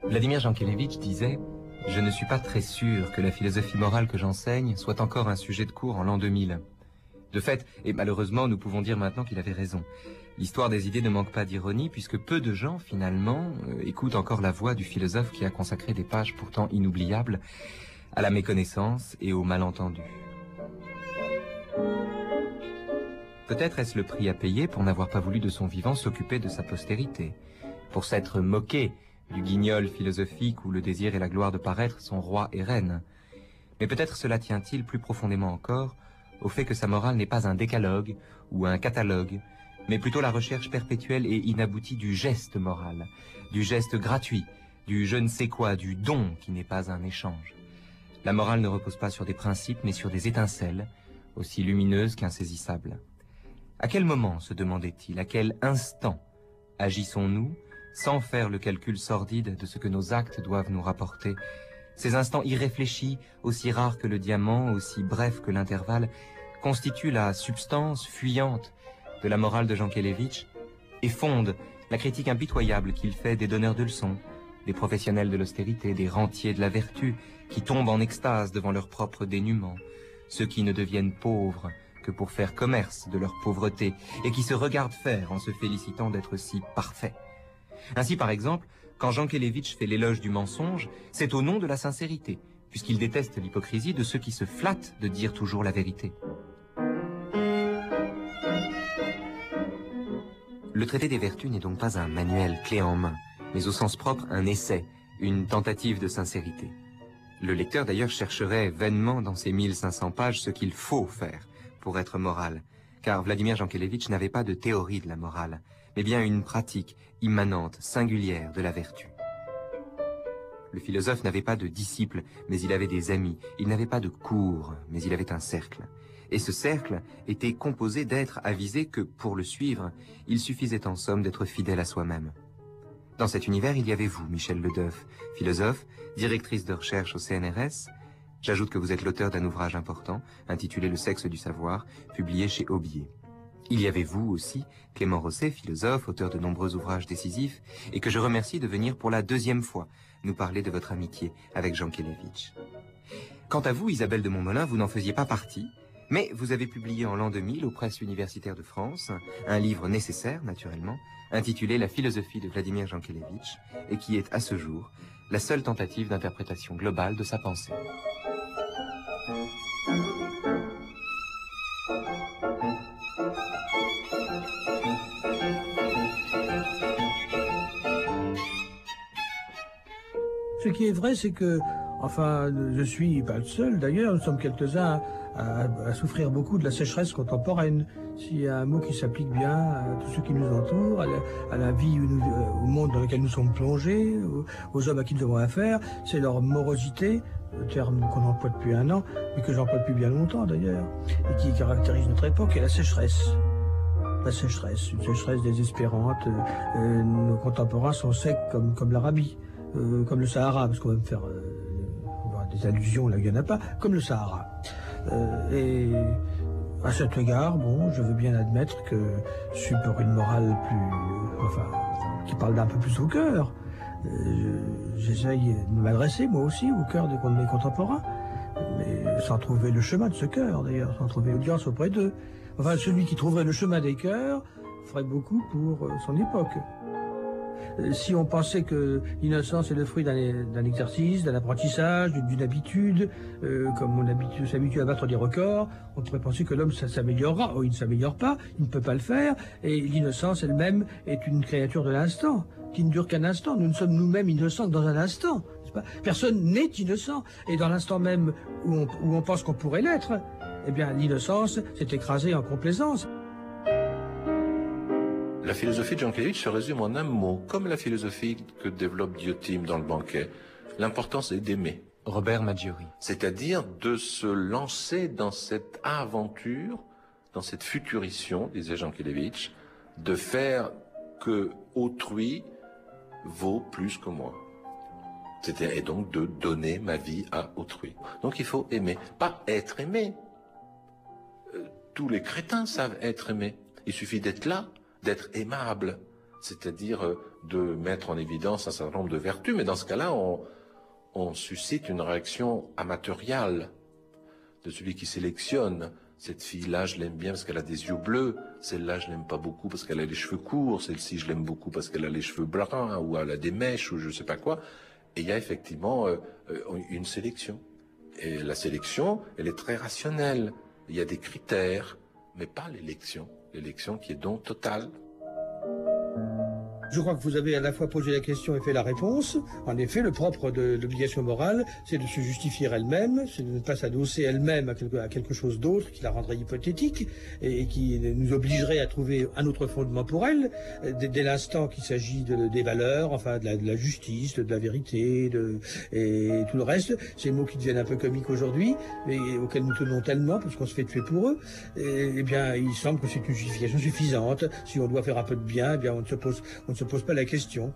Vladimir Jankélévitch disait « Je ne suis pas très sûr que la philosophie morale que j'enseigne soit encore un sujet de cours en l'an 2000 ». De fait, et malheureusement, nous pouvons dire maintenant qu'il avait raison. L'histoire des idées ne manque pas d'ironie, puisque peu de gens, finalement, écoutent encore la voix du philosophe qui a consacré des pages pourtant inoubliables à la méconnaissance et au malentendu. Peut-être est-ce le prix à payer pour n'avoir pas voulu de son vivant s'occuper de sa postérité, pour s'être moqué du guignol philosophique où le désir et la gloire de paraître sont rois et reines. Mais peut-être cela tient-il plus profondément encore au fait que sa morale n'est pas un décalogue ou un catalogue, mais plutôt la recherche perpétuelle et inaboutie du geste moral, du geste gratuit, du je ne sais quoi, du don qui n'est pas un échange. La morale ne repose pas sur des principes, mais sur des étincelles, aussi lumineuses qu'insaisissables. À quel moment, se demandait-il, à quel instant agissons-nous sans faire le calcul sordide de ce que nos actes doivent nous rapporter? Ces instants irréfléchis, aussi rares que le diamant, aussi brefs que l'intervalle, constituent la substance fuyante de la morale de Jankélévitch et fondent la critique impitoyable qu'il fait des donneurs de leçons, des professionnels de l'austérité, des rentiers de la vertu, qui tombent en extase devant leur propre dénuement, ceux qui ne deviennent pauvres que pour faire commerce de leur pauvreté et qui se regardent faire en se félicitant d'être si parfaits. Ainsi, par exemple, quand Jankélévitch fait l'éloge du mensonge, c'est au nom de la sincérité, puisqu'il déteste l'hypocrisie de ceux qui se flattent de dire toujours la vérité. Le traité des vertus n'est donc pas un manuel clé en main, mais au sens propre un essai, une tentative de sincérité. Le lecteur d'ailleurs chercherait vainement dans ces 1500 pages ce qu'il faut faire pour être moral, car Vladimir Jankélévitch n'avait pas de théorie de la morale, mais bien une pratique immanente, singulière de la vertu. Le philosophe n'avait pas de disciples, mais il avait des amis. Il n'avait pas de cours, mais il avait un cercle. Et ce cercle était composé d'êtres avisés que, pour le suivre, il suffisait en somme d'être fidèle à soi-même. Dans cet univers, il y avait vous, Michel Ledeuf, philosophe, directrice de recherche au CNRS. J'ajoute que vous êtes l'auteur d'un ouvrage important, intitulé Le sexe du savoir, publié chez Aubier. Il y avait vous aussi, Clément Rosset, philosophe, auteur de nombreux ouvrages décisifs, et que je remercie de venir pour la 2e fois nous parler de votre amitié avec Jankélévitch. Quant à vous, Isabelle de Montmolin, vous n'en faisiez pas partie, mais vous avez publié en l'an 2000 aux presses universitaires de France un livre nécessaire, naturellement, intitulé La philosophie de Vladimir Jankélévitch, et qui est, à ce jour, la seule tentative d'interprétation globale de sa pensée. Ce qui est vrai, c'est que, enfin, je suis pas le seul d'ailleurs, nous sommes quelques-uns à souffrir beaucoup de la sécheresse contemporaine. S'il y a un mot qui s'applique bien à tous ceux qui nous entourent, à la vie, au monde dans lequel nous sommes plongés, aux hommes à qui nous avons affaire, c'est leur morosité, le terme qu'on emploie depuis un an, mais que j'emploie depuis bien longtemps d'ailleurs, et qui caractérise notre époque, est la sécheresse. La sécheresse, une sécheresse désespérante. Nos contemporains sont secs comme l'Arabie. Comme le Sahara, parce qu'on va me faire des allusions là où il n'y en a pas, comme le Sahara. Et à cet égard, bon, je veux bien admettre que je suis pour une morale qui parle d'un peu plus au cœur. J'essaye de m'adresser moi aussi au cœur de mes contemporains, mais sans trouver le chemin de ce cœur d'ailleurs, sans trouver audience auprès d'eux. Enfin, celui qui trouverait le chemin des cœurs ferait beaucoup pour son époque. Si on pensait que l'innocence est le fruit d'un exercice, d'un apprentissage, d'une habitude, comme on s'habitue à battre des records, on pourrait penser que l'homme s'améliorera. Oh, il ne s'améliore pas, il ne peut pas le faire, et l'innocence elle-même est une créature de l'instant, qui ne dure qu'un instant. Nous ne sommes nous-mêmes innocents que dans un instant, n'est-ce pas? Personne n'est innocent, et dans l'instant même où on pense qu'on pourrait l'être, eh bien l'innocence s'est écrasée en complaisance. La philosophie de Jankélévitch se résume en un mot, comme la philosophie que développe Diotime dans le banquet. L'important, c'est d'aimer. Robert Maggiori. C'est-à-dire de se lancer dans cette aventure, dans cette futurition, disait Jankélévitch, de faire que autrui vaut plus que moi. Et donc de donner ma vie à autrui. Donc il faut aimer. Pas être aimé. Tous les crétins savent être aimés. Il suffit d'être là, d'être aimable. c'est-à-dire de mettre en évidence un certain nombre de vertus, mais dans ce cas-là, on suscite une réaction amatoriale de celui qui sélectionne. Cette fille-là, je l'aime bien parce qu'elle a des yeux bleus, celle-là, je l'aime pas beaucoup parce qu'elle a les cheveux courts, celle-ci, je l'aime beaucoup parce qu'elle a les cheveux bruns, ou elle a des mèches, ou je sais pas quoi. Et il y a effectivement une sélection. Et la sélection, elle est très rationnelle. Il y a des critères, mais pas l'élection. L'élection qui est donc totale. Je crois que vous avez à la fois posé la question et fait la réponse. En effet, le propre de l'obligation morale, c'est de se justifier elle-même, c'est de ne pas s'adosser elle-même à quelque chose d'autre qui la rendrait hypothétique et qui nous obligerait à trouver un autre fondement pour elle, dès l'instant qu'il s'agit des valeurs, enfin de la justice, de la vérité, et tout le reste. Ces mots qui deviennent un peu comiques aujourd'hui, mais auxquels nous tenons tellement parce qu'on se fait tuer pour eux. Eh bien, il semble que c'est une justification suffisante. Si on doit faire un peu de bien, eh bien, on ne se pose pas la question.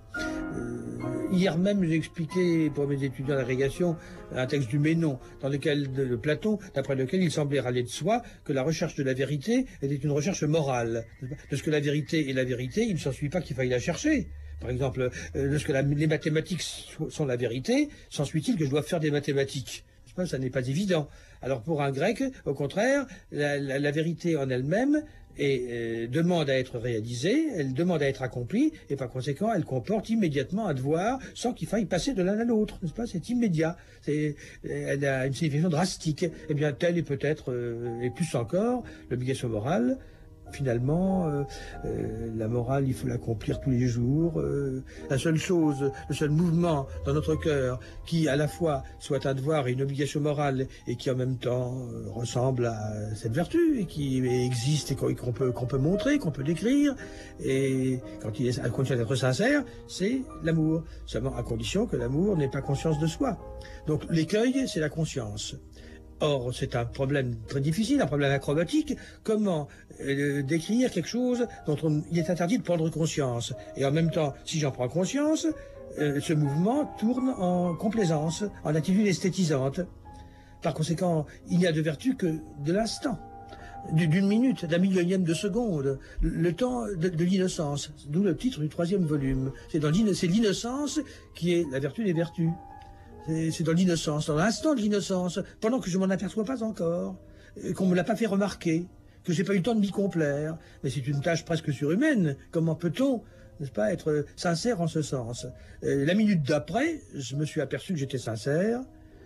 Hier même, j'ai expliqué pour mes étudiants d'agrégation un texte du Ménon, de Platon, d'après lequel il semblait râler de soi que la recherche de la vérité était une recherche morale. Parce que la vérité est la vérité, il ne s'ensuit pas qu'il faille la chercher. Par exemple, lorsque les mathématiques sont la vérité, s'ensuit-il que je dois faire des mathématiques? Ça n'est pas évident. Alors pour un grec, au contraire, la vérité en elle-même demande à être réalisée, elle demande à être accomplie, et par conséquent, elle comporte immédiatement un devoir sans qu'il faille passer de l'un à l'autre, n'est-ce pas? C'est immédiat. Elle a une signification drastique. Eh bien, telle est peut-être, et plus encore, l'obligation morale. Finalement, la morale, il faut l'accomplir tous les jours. La seule chose, le seul mouvement dans notre cœur qui, à la fois, soit un devoir et une obligation morale et qui, en même temps, ressemble à cette vertu et qui existe et qu'on peut montrer, qu'on peut décrire, et quand il est à condition d'être sincère, c'est l'amour. Seulement à condition que l'amour n'ait pas conscience de soi. Donc l'écueil, c'est la conscience. Or, c'est un problème très difficile, un problème acrobatique. Comment décrire quelque chose dont il est interdit de prendre conscience? Et en même temps, si j'en prends conscience, ce mouvement tourne en complaisance, en attitude esthétisante. Par conséquent, il n'y a de vertu que de l'instant, d'une minute, d'un millionième de seconde, le temps de l'innocence. D'où le titre du 3e volume. C'est l'innocence qui est la vertu des vertus. C'est dans l'innocence, dans l'instant de l'innocence, pendant que je m'en aperçois pas encore, qu'on me l'a pas fait remarquer, que j'ai pas eu le temps de m'y complaire. Mais c'est une tâche presque surhumaine. Comment peut-on, n'est-ce pas, être sincère en ce sens? La minute d'après, je me suis aperçu que j'étais sincère.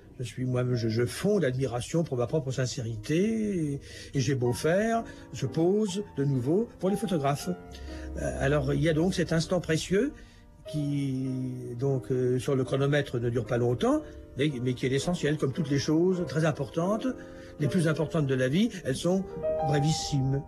Je fonds d'admiration pour ma propre sincérité, et j'ai beau faire, je pose de nouveau pour les photographes. Alors il y a donc cet instant précieux qui, donc, sur le chronomètre ne dure pas longtemps, mais qui est l'essentiel, comme toutes les choses très importantes, les plus importantes de la vie, elles sont brévissimes.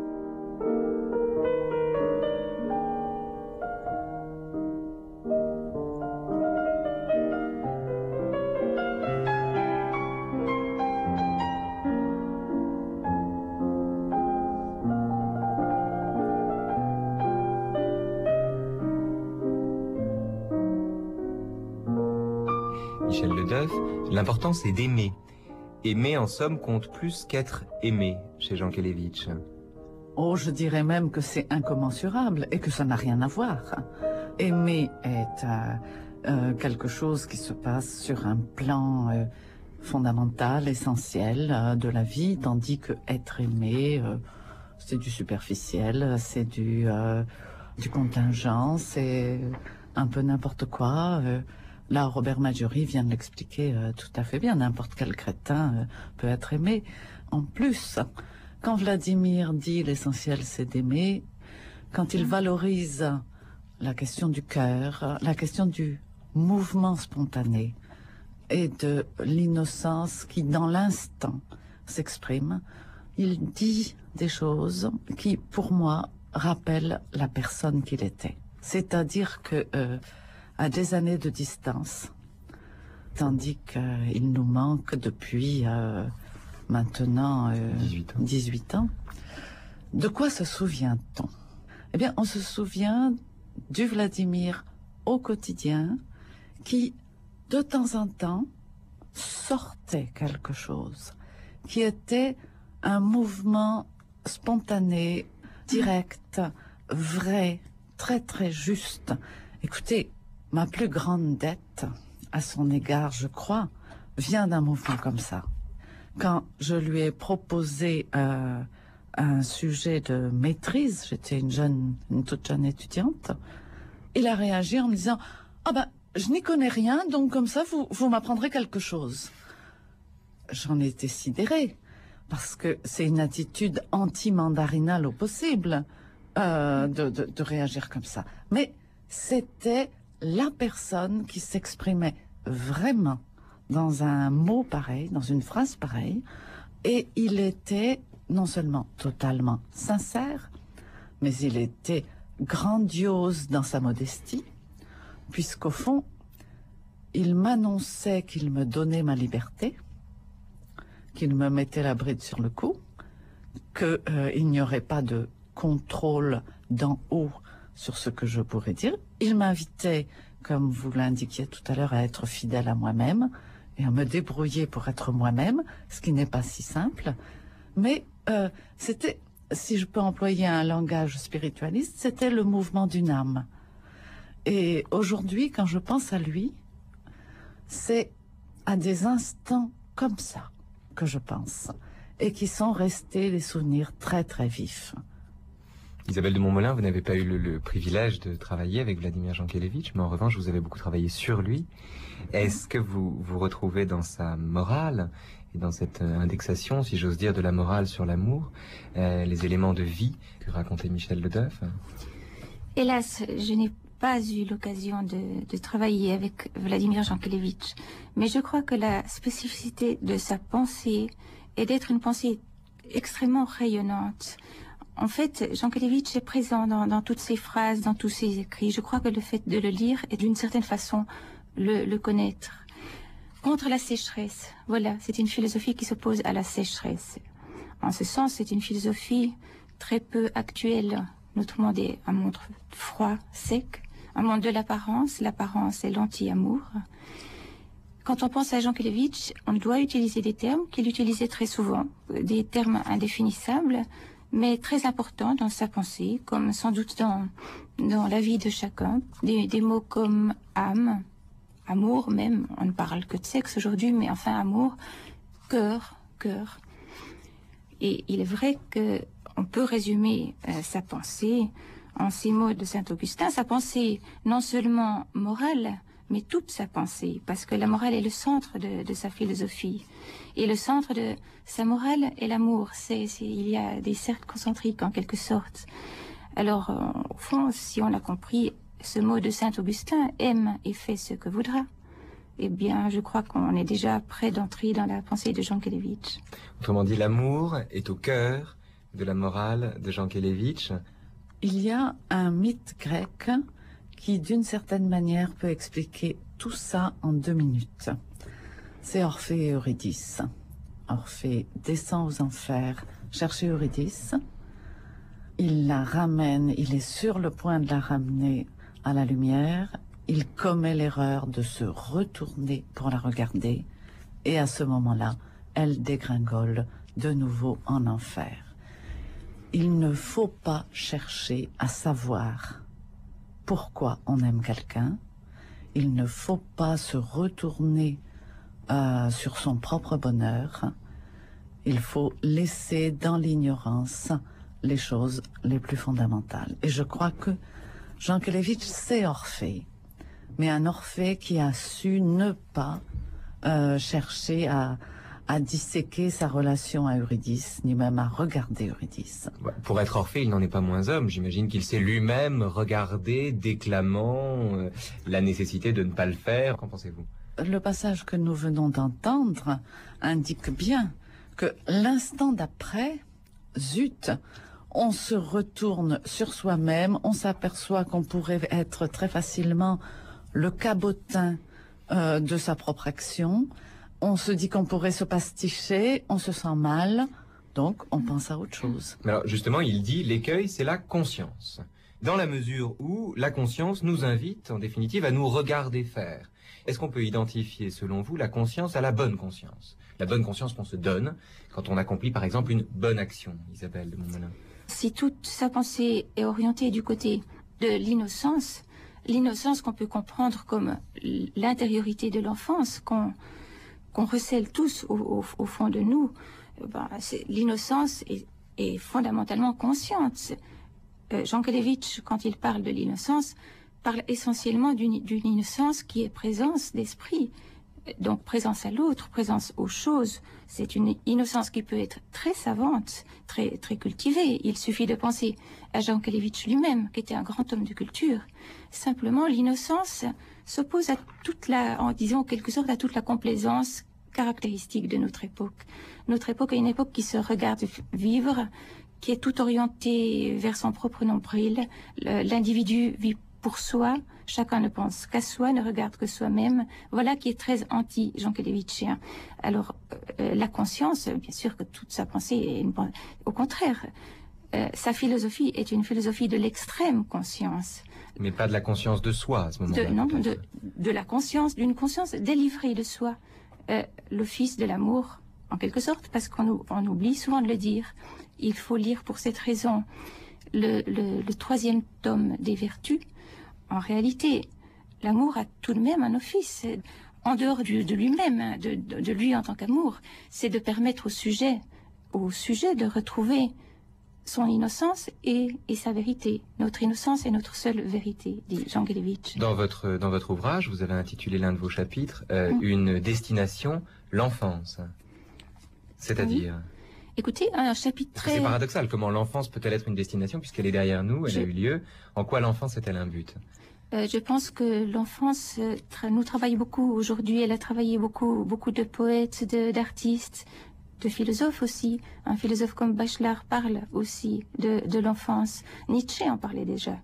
Michel Ledeuf, l'important c'est d'aimer. Aimer en somme compte plus qu'être aimé chez Jean Kelevitch. Oh, je dirais même que c'est incommensurable et que ça n'a rien à voir. Aimer est quelque chose qui se passe sur un plan fondamental, essentiel de la vie, tandis que être aimé, c'est du superficiel, c'est du contingent, c'est un peu n'importe quoi. Là, Robert Maggiori vient de l'expliquer tout à fait bien. N'importe quel crétin peut être aimé. En plus, quand Vladimir dit l'essentiel c'est d'aimer, quand il valorise la question du cœur, la question du mouvement spontané et de l'innocence qui dans l'instant s'exprime, il dit des choses qui pour moi rappellent la personne qu'il était. C'est-à-dire que à des années de distance, tandis qu'il nous manque depuis maintenant 18 ans. De quoi se souvient-on? Eh bien, on se souvient du Vladimir au quotidien qui, de temps en temps, sortait quelque chose, qui était un mouvement spontané, direct, vrai, très très juste. Écoutez, ma plus grande dette à son égard, je crois, vient d'un mouvement comme ça. Quand je lui ai proposé un sujet de maîtrise, j'étais une toute jeune étudiante, il a réagi en me disant « Ah ben, je n'y connais rien, donc comme ça, vous m'apprendrez quelque chose. » J'en ai été sidérée, parce que c'est une attitude anti-mandarinale au possible de réagir comme ça. Mais c'était la personne qui s'exprimait vraiment dans un mot pareil, dans une phrase pareille, et il était non seulement totalement sincère, mais il était grandiose dans sa modestie, puisqu'au fond, il m'annonçait qu'il me donnait ma liberté, qu'il me mettait la bride sur le cou, qu'il n'y aurait pas de contrôle d'en haut sur ce que je pourrais dire. Il m'invitait, comme vous l'indiquiez tout à l'heure, à être fidèle à moi-même et à me débrouiller pour être moi-même, ce qui n'est pas si simple. Mais c'était, si je peux employer un langage spiritualiste, c'était le mouvement d'une âme. Et aujourd'hui, quand je pense à lui, c'est à des instants comme ça que je pense, et qui sont restés des souvenirs très très vifs. Isabelle de Montmolin, vous n'avez pas eu le privilège de travailler avec Vladimir Jankélévitch, mais en revanche, vous avez beaucoup travaillé sur lui. Est-ce que vous vous retrouvez dans sa morale et dans cette indexation, si j'ose dire, de la morale sur l'amour, les éléments de vie que racontait Michel Le Deuf? Hélas, je n'ai pas eu l'occasion de travailler avec Vladimir Jankélévitch, mais je crois que la spécificité de sa pensée est d'être une pensée extrêmement rayonnante. En fait, Jankélévitch est présent dans toutes ses phrases, dans tous ses écrits. Je crois que le fait de le lire est d'une certaine façon le connaître. Contre la sécheresse, voilà, c'est une philosophie qui s'oppose à la sécheresse. En ce sens, c'est une philosophie très peu actuelle. Notre monde est un monde froid, sec, un monde de l'apparence. L'apparence est l'anti-amour. Quand on pense à Jankélévitch, on doit utiliser des termes qu'il utilisait très souvent, des termes indéfinissables, mais très importants dans sa pensée, comme sans doute dans la vie de chacun. Des mots comme âme, amour même, on ne parle que de sexe aujourd'hui, mais enfin amour, cœur. Et il est vrai qu'on peut résumer sa pensée en ces mots de Saint-Augustin, sa pensée non seulement morale, mais toute sa pensée, parce que la morale est le centre de sa philosophie. Et le centre de sa morale est l'amour. Il y a des cercles concentriques, en quelque sorte. Alors, au fond, si on a compris ce mot de Saint-Augustin, « aime et fais ce que voudra », eh bien, je crois qu'on est déjà prêt d'entrer dans la pensée de Jankélévitch. Autrement dit, l'amour est au cœur de la morale de Jankélévitch. Il y a un mythe grec qui, d'une certaine manière, peut expliquer tout ça en 2 minutes. C'est Orphée et Eurydice. Orphée descend aux enfers chercher Eurydice. Il la ramène, il est sur le point de la ramener à la lumière. Il commet l'erreur de se retourner pour la regarder. Et à ce moment-là, elle dégringole de nouveau en enfer. Il ne faut pas chercher à savoir pourquoi on aime quelqu'un. Il ne faut pas se retourner sur son propre bonheur. Il faut laisser dans l'ignorance les choses les plus fondamentales. Et je crois que Jankélévitch, c'est Orphée, mais un Orphée qui a su ne pas chercher à disséquer sa relation à Eurydice, ni même à regarder Eurydice. Pour être Orphée, il n'en est pas moins homme. J'imagine qu'il s'est lui-même regardé, déclamant la nécessité de ne pas le faire. Qu'en pensez-vous? Le passage que nous venons d'entendre indique bien que l'instant d'après, zut, on se retourne sur soi-même, on s'aperçoit qu'on pourrait être très facilement le cabotin de sa propre action. On se dit qu'on pourrait se pasticher, on se sent mal, donc on pense à autre chose. Mais alors justement, il dit l'écueil, c'est la conscience. Dans la mesure où la conscience nous invite, en définitive, à nous regarder faire. Est-ce qu'on peut identifier, selon vous, la conscience à la bonne conscience? La bonne conscience qu'on se donne quand on accomplit, par exemple, une bonne action, Isabelle de Montmolin. Si toute sa pensée est orientée du côté de l'innocence, l'innocence qu'on peut comprendre comme l'intériorité de l'enfance, qu'on recèle tous au fond de nous. L'innocence est fondamentalement consciente. Jean Kelevitch, quand il parle de l'innocence, parle essentiellement d'une innocence qui est présence d'esprit, donc présence à l'autre, présence aux choses. C'est une innocence qui peut être très savante, très, très cultivée. Il suffit de penser à Jean Kelevitch lui-même, qui était un grand homme de culture. Simplement, l'innocence s'oppose à disons en quelque sorte, à toute la complaisance caractéristique de notre époque. Notre époque est une époque qui se regarde vivre, qui est tout orientée vers son propre nombril. L'individu vit pour soi, chacun ne pense qu'à soi, ne regarde que soi-même. Voilà qui est très anti-Jean Kelevitchien. Alors, la conscience, bien sûr que toute sa pensée est au contraire. Sa philosophie est une philosophie de l'extrême conscience. Mais pas de la conscience de soi à ce moment-là. De la conscience, d'une conscience délivrée de soi. L'office de l'amour, en quelque sorte, parce qu'on oublie souvent de le dire. Il faut lire pour cette raison le 3e tome des Vertus. En réalité, l'amour a tout de même un office, en dehors de lui-même, de lui en tant qu'amour, c'est de permettre au sujet de retrouver son innocence et sa vérité. Notre innocence est notre seule vérité, dit Jean Kelevitch. Dans votre ouvrage, vous avez intitulé l'un de vos chapitres Une destination, l'enfance. C'est-à-dire Écoutez, un chapitre très... C'est paradoxal, comment l'enfance peut-elle être une destination puisqu'elle est derrière nous, elle a eu lieu. En quoi l'enfance est-elle un but? Je pense que l'enfance nous travaille beaucoup aujourd'hui. Elle a travaillé beaucoup de poètes, d'artistes, de philosophes aussi. Un philosophe comme Bachelard parle aussi de l'enfance. Nietzsche en parlait déjà.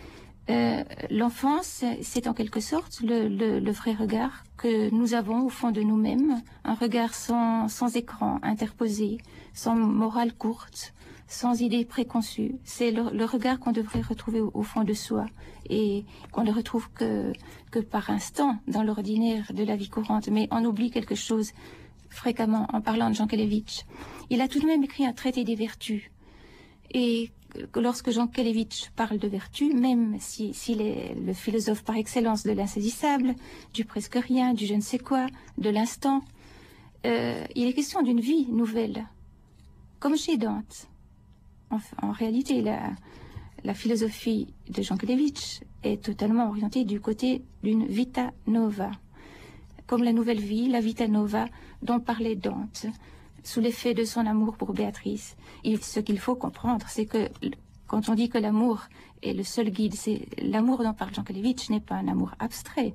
L'enfance, c'est en quelque sorte le vrai regard que nous avons au fond de nous-mêmes, un regard sans écran interposé, sans morale courte, sans idées préconçues. C'est le regard qu'on devrait retrouver au fond de soi et qu'on ne retrouve que par instant dans l'ordinaire de la vie courante. Mais on oublie quelque chose fréquemment en parlant de Jean Kelevitch. Il a tout de même écrit un traité des vertus. Et lorsque Jean Kelevitch parle de vertu, même s'il est le philosophe par excellence de l'insaisissable, du presque rien, du je ne sais quoi, de l'instant, il est question d'une vie nouvelle, comme chez Dante. En réalité, la philosophie de Jean Kelevitch est totalement orientée du côté d'une vita nova, comme la nouvelle vie, la vita nova dont parlait Dante, sous l'effet de son amour pour Béatrice. Et ce qu'il faut comprendre, c'est que quand on dit que l'amour est le seul guide, c'est l'amour dont parle Jean Kelevitch n'est pas un amour abstrait.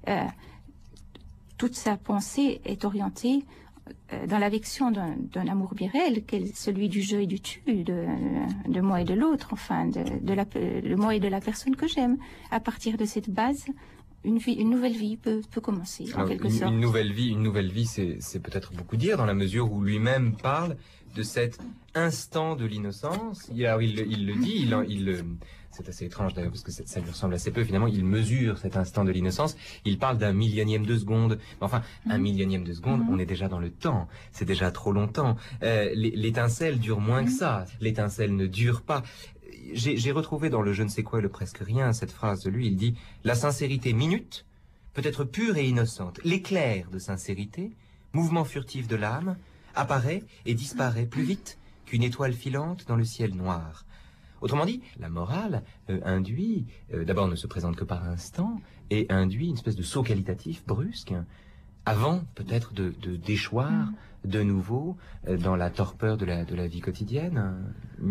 Toute sa pensée est orientée dans l'affection d'un amour bien réel, celui du jeu et du tu, de moi et de l'autre, enfin, de moi et de la personne que j'aime. À partir de cette base, une nouvelle vie peut commencer, en quelque sorte. Une nouvelle vie, c'est peut-être beaucoup dire, dans la mesure où lui-même parle de cet instant de l'innocence. Alors, il le dit, c'est assez étrange d'ailleurs, parce que ça lui ressemble assez peu, finalement, il mesure cet instant de l'innocence, il parle d'un millionième de seconde. Enfin, un millionième de seconde, on est déjà dans le temps, c'est déjà trop longtemps. L'étincelle dure moins que ça, l'étincelle ne dure pas. J'ai retrouvé dans le je ne sais quoi et le presque rien cette phrase de lui, il dit « La sincérité minute peut être pure et innocente. L'éclair de sincérité, mouvement furtif de l'âme, apparaît et disparaît plus vite qu'une étoile filante dans le ciel noir. » Autrement dit, la morale induit, d'abord ne se présente que par instant, et induit une espèce de saut qualitatif brusque, avant peut-être de déchoir de nouveau dans la torpeur de la vie quotidienne. Michel ?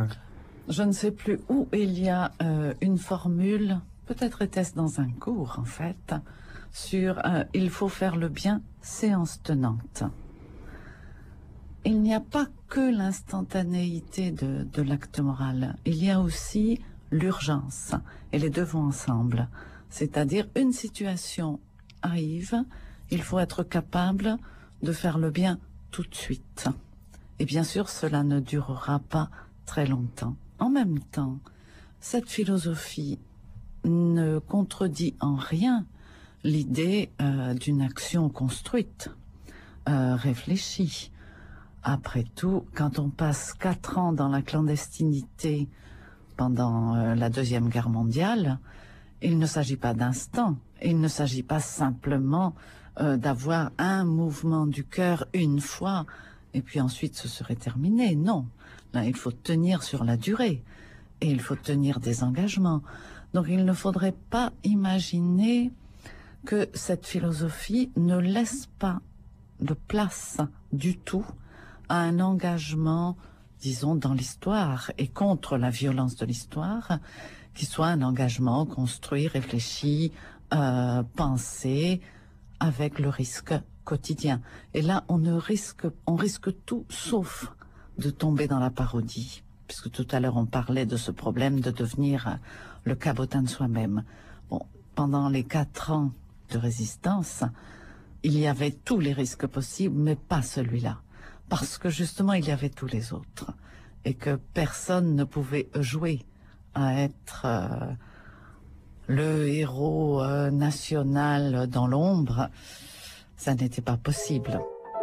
Je ne sais plus où il y a une formule, peut-être était-ce dans un cours en fait, sur il faut faire le bien, séance tenante. Il n'y a pas que l'instantanéité de l'acte moral, il y a aussi l'urgence, et les deux vont ensemble. C'est-à-dire une situation arrive, il faut être capable de faire le bien tout de suite. Et bien sûr, cela ne durera pas très longtemps. En même temps, cette philosophie ne contredit en rien l'idée d'une action construite, réfléchie. Après tout, quand on passe 4 ans dans la clandestinité pendant la Deuxième Guerre mondiale, il ne s'agit pas d'instant, il ne s'agit pas simplement d'avoir un mouvement du cœur une fois et puis ensuite ce serait terminé. Non, là il faut tenir sur la durée et il faut tenir des engagements. Donc il ne faudrait pas imaginer que cette philosophie ne laisse pas de place du tout à un engagement, disons, dans l'histoire et contre la violence de l'histoire, qui soit un engagement construit, réfléchi, pensé, avec le risque quotidien. Et là, on risque tout sauf de tomber dans la parodie, puisque tout à l'heure on parlait de ce problème de devenir le cabotin de soi-même. Bon, pendant les 4 ans de résistance, il y avait tous les risques possibles, mais pas celui-là. Parce que justement, il y avait tous les autres. Et que personne ne pouvait jouer à être le héros national dans l'ombre. Ça n'était pas possible.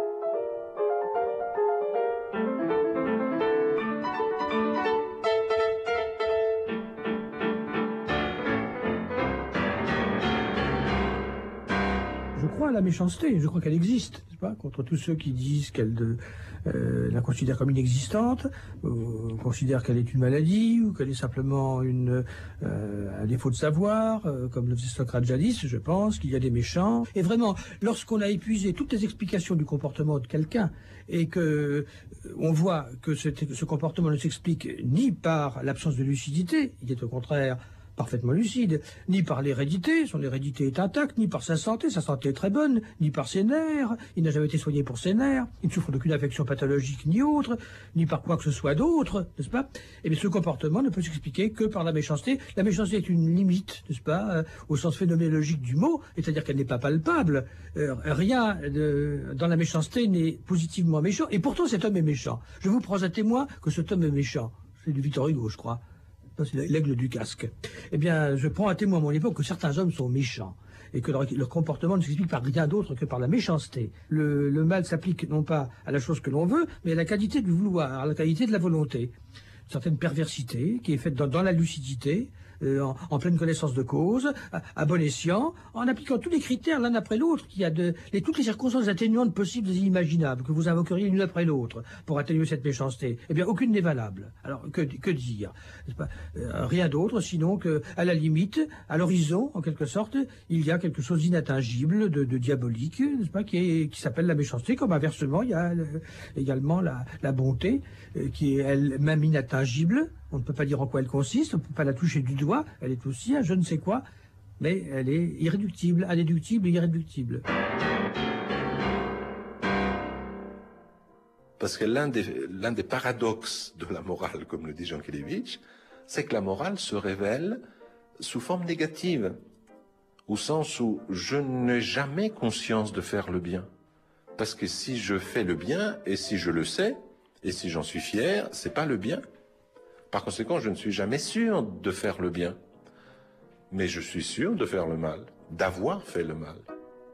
Je crois à la méchanceté, je crois qu'elle existe, n'est-ce pas, contre tous ceux qui disent qu'elle la considère comme inexistante, considère qu'elle est une maladie, ou qu'elle est simplement un défaut de savoir, comme le faisait Socrate jadis. Je pense qu'il y a des méchants. Et vraiment, lorsqu'on a épuisé toutes les explications du comportement de quelqu'un, et que on voit que ce comportement ne s'explique ni par l'absence de lucidité, il est au contraire parfaitement lucide, ni par l'hérédité, son hérédité est intacte, ni par sa santé est très bonne, ni par ses nerfs, il n'a jamais été soigné pour ses nerfs, il ne souffre d'aucune affection pathologique ni autre, ni par quoi que ce soit d'autre, n'est-ce pas? Et bien ce comportement ne peut s'expliquer que par la méchanceté. La méchanceté est une limite, n'est-ce pas, au sens phénoménologique du mot, c'est-à-dire qu'elle n'est pas palpable. Rien dans la méchanceté n'est positivement méchant, et pourtant cet homme est méchant. Je vous prends à témoin que cet homme est méchant. C'est du Victor Hugo, je crois. C'est l'aigle du casque. Eh bien, je prends à témoin à mon époque que certains hommes sont méchants et que leur comportement ne s'explique par rien d'autre que par la méchanceté. Le mal s'applique non pas à la chose que l'on veut, mais à la qualité du vouloir, à la qualité de la volonté. Une certaine perversité qui est faite dans la lucidité, en pleine connaissance de cause, à bon escient, en appliquant tous les critères l'un après l'autre, toutes les circonstances atténuantes possibles et inimaginables que vous invoqueriez l'une après l'autre pour atténuer cette méchanceté. Eh bien, aucune n'est valable. Alors, que dire, n'est-ce pas, rien d'autre, sinon que, à la limite, à l'horizon, en quelque sorte, il y a quelque chose d'inattingible, de diabolique, n'est-ce pas, qui s'appelle la méchanceté, comme inversement, il y a également la bonté, qui est elle-même inattingible. On ne peut pas dire en quoi elle consiste, on ne peut pas la toucher du doigt, elle est aussi un je ne sais quoi, mais elle est irréductible, indéductible et irréductible. Parce que l'un des paradoxes de la morale, comme le dit Jankélévitch, c'est que la morale se révèle sous forme négative, au sens où je n'ai jamais conscience de faire le bien. Parce que si je fais le bien, et si je le sais, et si j'en suis fier, c'est pas le bien. Par conséquent, je ne suis jamais sûr de faire le bien. Mais je suis sûr de faire le mal, d'avoir fait le mal.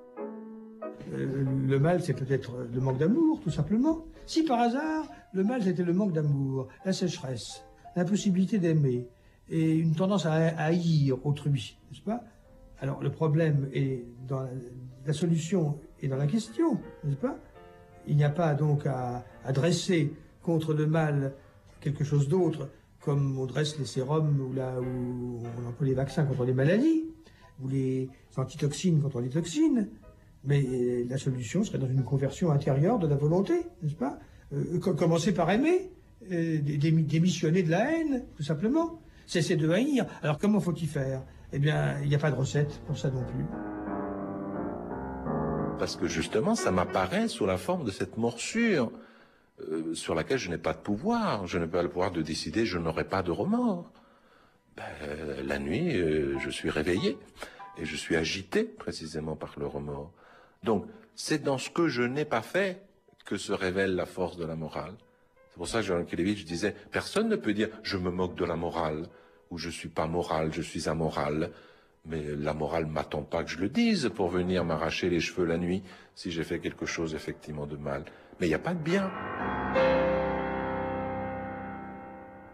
Le mal, c'est peut-être le manque d'amour, tout simplement. Si par hasard, le mal, c'était le manque d'amour, la sécheresse, l'impossibilité d'aimer, et une tendance à haïr autrui, n'est-ce pas? Alors, le problème est dans la solution est dans la question, n'est-ce pas? Il n'y a pas donc à dresser contre le mal quelque chose d'autre, comme on dresse les sérums ou on emploie les vaccins contre les maladies, ou les antitoxines contre les toxines. Mais la solution serait dans une conversion intérieure de la volonté, n'est-ce pas? Commencer par aimer, démissionner de la haine, tout simplement. Cesser de haïr. Alors comment faut-il faire? Eh bien, il n'y a pas de recette pour ça non plus. Parce que justement, ça m'apparaît sous la forme de cette morsure sur laquelle je n'ai pas de pouvoir. Je n'ai pas le pouvoir de décider, je n'aurai pas de remords. La nuit, je suis réveillé et je suis agité précisément par le remords. Donc, c'est dans ce que je n'ai pas fait que se révèle la force de la morale. C'est pour ça que Jankélévitch disait, personne ne peut dire « je me moque de la morale » ou « je suis pas moral, je suis amoral ». Mais la morale m'attend pas que je le dise pour venir m'arracher les cheveux la nuit si j'ai fait quelque chose effectivement de mal. Mais il n'y a pas de bien.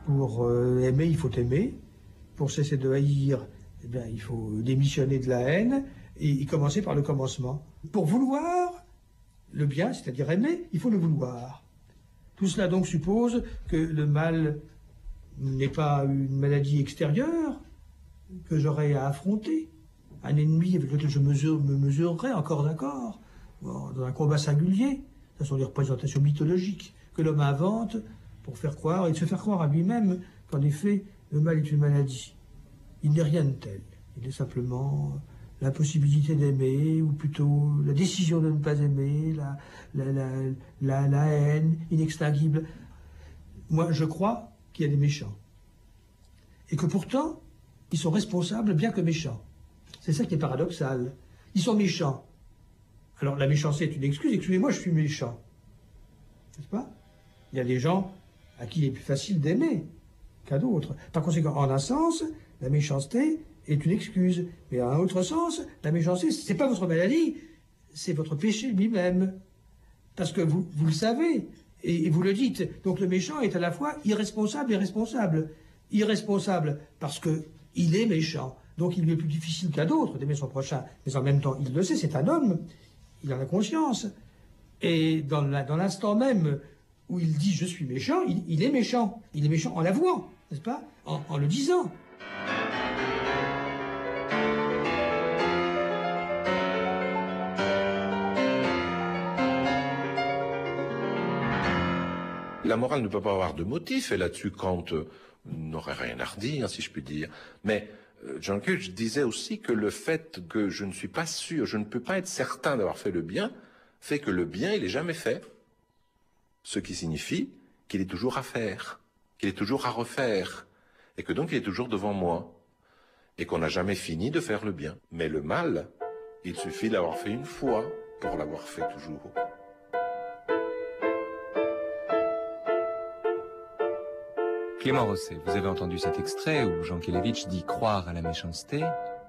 Pour aimer, il faut aimer. Pour cesser de haïr, eh bien, il faut démissionner de la haine et commencer par le commencement. Pour vouloir le bien, c'est-à-dire aimer, il faut le vouloir. Tout cela donc suppose que le mal n'est pas une maladie extérieure que j'aurais à affronter, un ennemi avec lequel je me mesurerai encore d'accord, dans un combat singulier. Ce sont des représentations mythologiques que l'homme invente pour faire croire et de se faire croire à lui-même qu'en effet, le mal est une maladie. Il n'est rien de tel. Il est simplement l'impossibilité d'aimer, ou plutôt la décision de ne pas aimer, la haine inextinguible. Moi, je crois qu'il y a des méchants. Et que pourtant, ils sont responsables bien que méchants. C'est ça qui est paradoxal. Ils sont méchants. Alors la méchanceté est une excuse. Excusez-moi, je suis méchant. N'est-ce pas? Il y a des gens à qui il est plus facile d'aimer qu'à d'autres. Par conséquent, en un sens, la méchanceté est une excuse. Mais en un autre sens, la méchanceté, c'est pas votre maladie, c'est votre péché lui-même. Parce que vous le savez, et vous le dites. Donc le méchant est à la fois irresponsable et responsable. Irresponsable parce qu'il est méchant. Donc il lui est plus difficile qu'à d'autres d'aimer son prochain. Mais en même temps, il le sait, c'est un homme. Il en a conscience. Et dans l'instant même où il dit « je suis méchant », il est méchant. Il est méchant en l'avouant, n'est-ce pas? En le disant. La morale ne peut pas avoir de motif, et là-dessus Kant n'aurait rien à redire, si je puis dire. Mais John Cage disait aussi que le fait que je ne suis pas sûr, je ne peux pas être certain d'avoir fait le bien, fait que le bien, il n'est jamais fait. Ce qui signifie qu'il est toujours à faire, qu'il est toujours à refaire, et que donc il est toujours devant moi, et qu'on n'a jamais fini de faire le bien. Mais le mal, il suffit d'avoir fait une fois pour l'avoir fait toujours. Clément Rosset, vous avez entendu cet extrait où Jean Kelevitch dit croire à la méchanceté.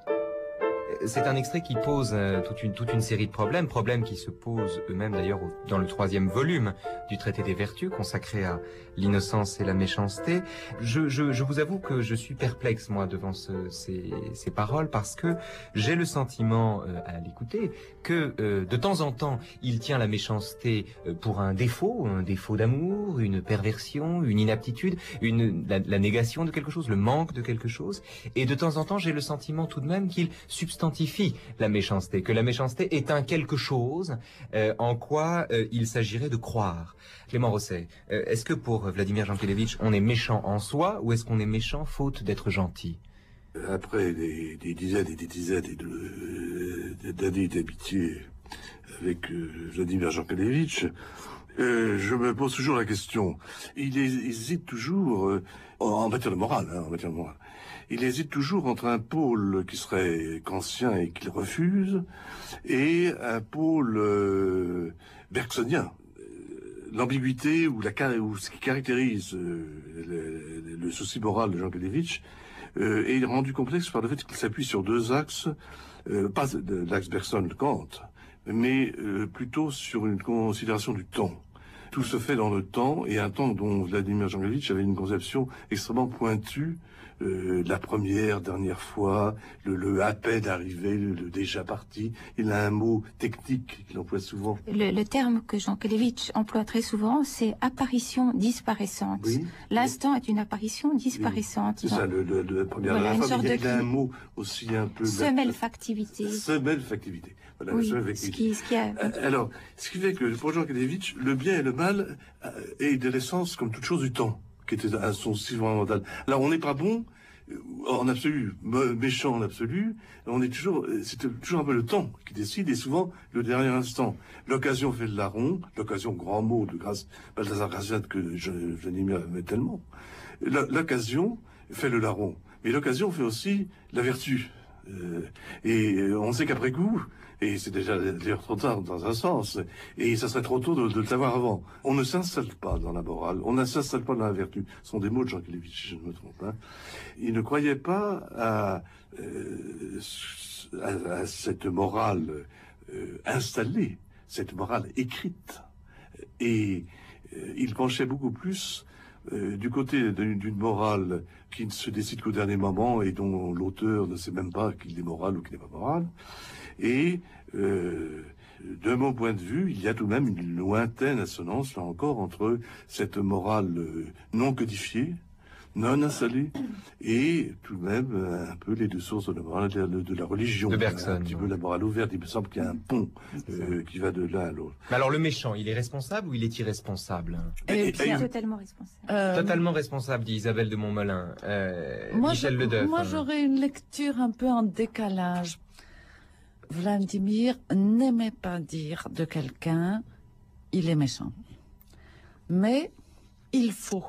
C'est un extrait qui pose toute une série de problèmes qui se posent eux-mêmes d'ailleurs dans le 3e volume du traité des vertus consacré à l'innocence et la méchanceté. Je vous avoue que je suis perplexe moi devant ces paroles parce que j'ai le sentiment à l'écouter que de temps en temps il tient la méchanceté pour un défaut d'amour, une perversion, une inaptitude, la négation de quelque chose, le manque de quelque chose, et de temps en temps j'ai le sentiment tout de même qu'il substantifie la méchanceté, que la méchanceté est un quelque chose en quoi il s'agirait de croire. Clément Rosset, est-ce que pour Vladimir Jankélévitch, on est méchant en soi ou est-ce qu'on est méchant faute d'être gentil? Après des dizaines et des dizaines d'années d'amitié avec Vladimir Jankélévitch, je me pose toujours la question. Il hésite toujours en matière de morale, il hésite toujours entre un pôle qui serait kantien et qu'il refuse, et un pôle bergsonien. L'ambiguïté ou ce qui caractérise le souci moral de Jankélévitch est rendu complexe par le fait qu'il s'appuie sur deux axes, pas l'axe Bergson-Kant, mais plutôt sur une considération du temps. Tout se fait dans le temps, et un temps dont Vladimir Jankélévitch avait une conception extrêmement pointue, la dernière fois, le à peine arrivé, le déjà parti. Il a un mot technique qu'il emploie souvent. Le terme que Jean Kelevitch emploie très souvent, c'est apparition disparaissante. Oui, l'instant est une apparition disparaissante. C'est ça, la première fois, il a un mot aussi un peu... Semelle-factivité. Semelle-factivité. Voilà, oui, ce qui a... Alors, ce qui fait que pour Jean Kelevitch, le bien et le mal est de l'essence comme toute chose du temps, qui était son si fondamental. Alors, on n'est pas bon en absolu, méchant en absolu, c'est toujours un peu le temps qui décide, et souvent le dernier instant. L'occasion fait le larron, l'occasion, grand mot de Balthazar Gracián que Vladimir aimait tellement. L'occasion fait le larron, mais l'occasion fait aussi la vertu. Et on sait qu'après coup, et c'est déjà d'ailleurs trop tard dans un sens, et ça serait trop tôt de le savoir avant. On ne s'installe pas dans la morale, on ne s'installe pas dans la vertu. Ce sont des mots de Jean Kelevitch, je ne me trompe pas. Il ne croyait pas à cette morale installée, cette morale écrite. Et il penchait beaucoup plus du côté d'une morale qui ne se décide qu'au dernier moment et dont l'auteur ne sait même pas qu'il est moral ou qu'il n'est pas moral. Et de mon point de vue, il y a tout de même une lointaine assonance, là encore, entre cette morale non codifiée, non installée, et tout de même un peu les deux sources de la morale de la religion. De Bergson. Un petit peu la morale ouverte, il me semble qu'il y a un pont qui va de l'un à l'autre. Mais alors le méchant, il est responsable ou il est irresponsable? Totalement responsable. Totalement responsable, dit Isabelle de Montmolin. Michel Ledeuf. Moi, j'aurais une lecture un peu en décalage. Vladimir n'aimait pas dire de quelqu'un « il est méchant ». Mais il faut.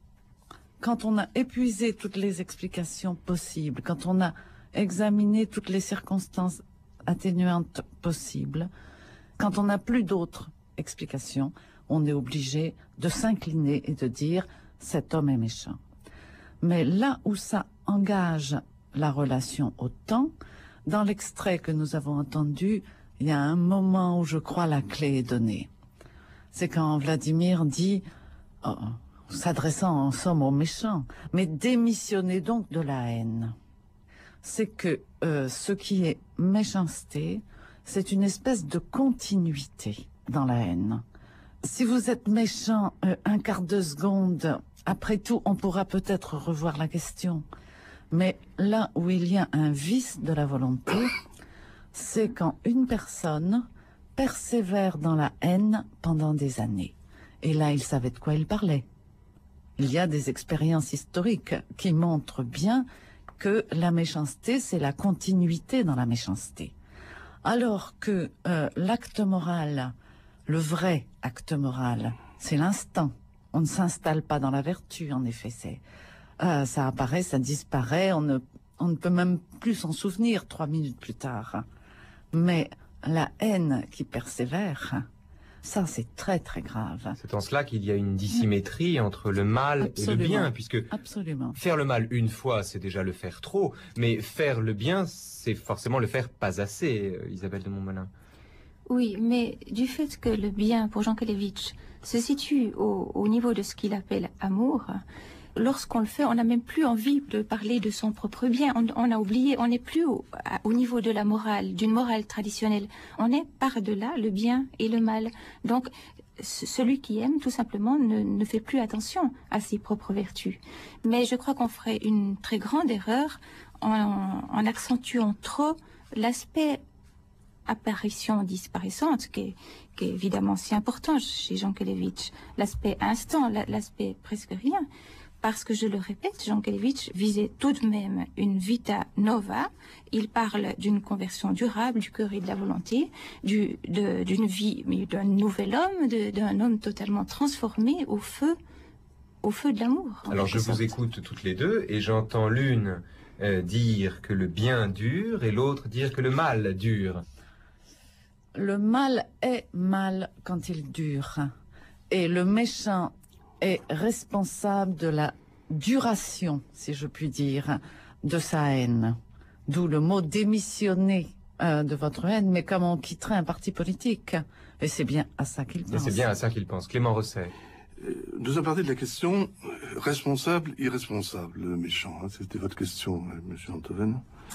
Quand on a épuisé toutes les explications possibles, quand on a examiné toutes les circonstances atténuantes possibles, quand on n'a plus d'autres explications, on est obligé de s'incliner et de dire « cet homme est méchant ». Mais là où ça engage la relation au temps, dans l'extrait que nous avons entendu, il y a un moment où je crois la clé est donnée. C'est quand Vladimir dit, s'adressant en somme aux méchants, mais démissionnez donc de la haine. C'est que ce qui est méchanceté, c'est une espèce de continuité dans la haine. Si vous êtes méchant un quart de seconde, après tout, on pourra peut-être revoir la question. Mais là où il y a un vice de la volonté, c'est quand une personne persévère dans la haine pendant des années. Et là, il savait de quoi il parlait. Il y a des expériences historiques qui montrent bien que la méchanceté, c'est la continuité dans la méchanceté. Alors que l'acte moral, le vrai acte moral, c'est l'instant. On ne s'installe pas dans la vertu, en effet, ça apparaît, ça disparaît, on ne peut même plus s'en souvenir 3 minutes plus tard. Mais la haine qui persévère, ça c'est très très grave. C'est en cela qu'il y a une dissymétrie entre le mal et le bien, puisque faire le mal une fois, c'est déjà le faire trop, mais faire le bien, c'est forcément le faire pas assez, Isabelle de Montmolin. Oui, mais du fait que le bien, pour Jean Kelevitch, se situe au niveau de ce qu'il appelle amour, lorsqu'on le fait, on n'a même plus envie de parler de son propre bien. On a oublié, on n'est plus au niveau de la morale, d'une morale traditionnelle. On est par-delà le bien et le mal. Donc, celui qui aime, tout simplement, ne fait plus attention à ses propres vertus. Mais je crois qu'on ferait une très grande erreur en accentuant trop l'aspect apparition-disparaissante, qui est évidemment si important chez Jean Kelevitch. L'aspect instant, l'aspect presque rien. Parce que, je le répète, Jean Kelevitch visait tout de même une vita nova. Il parle d'une conversion durable du cœur et de la volonté, d'une vie, mais d'un nouvel homme, d'un homme totalement transformé au feu de l'amour. Alors je vous écoute toutes les deux et j'entends l'une dire que le bien dure et l'autre dire que le mal dure. Le mal est mal quand il dure. Et le méchant est responsable de la duration, si je puis dire, de sa haine. D'où le mot démissionner de votre haine, mais comme on quitterait un parti politique. Et c'est bien à ça qu'il pense. Et c'est bien à ça qu'il pense. Clément Rosset. Nous avons parlé de la question responsable, irresponsable, le méchant. Hein, c'était votre question, monsieur Antoven.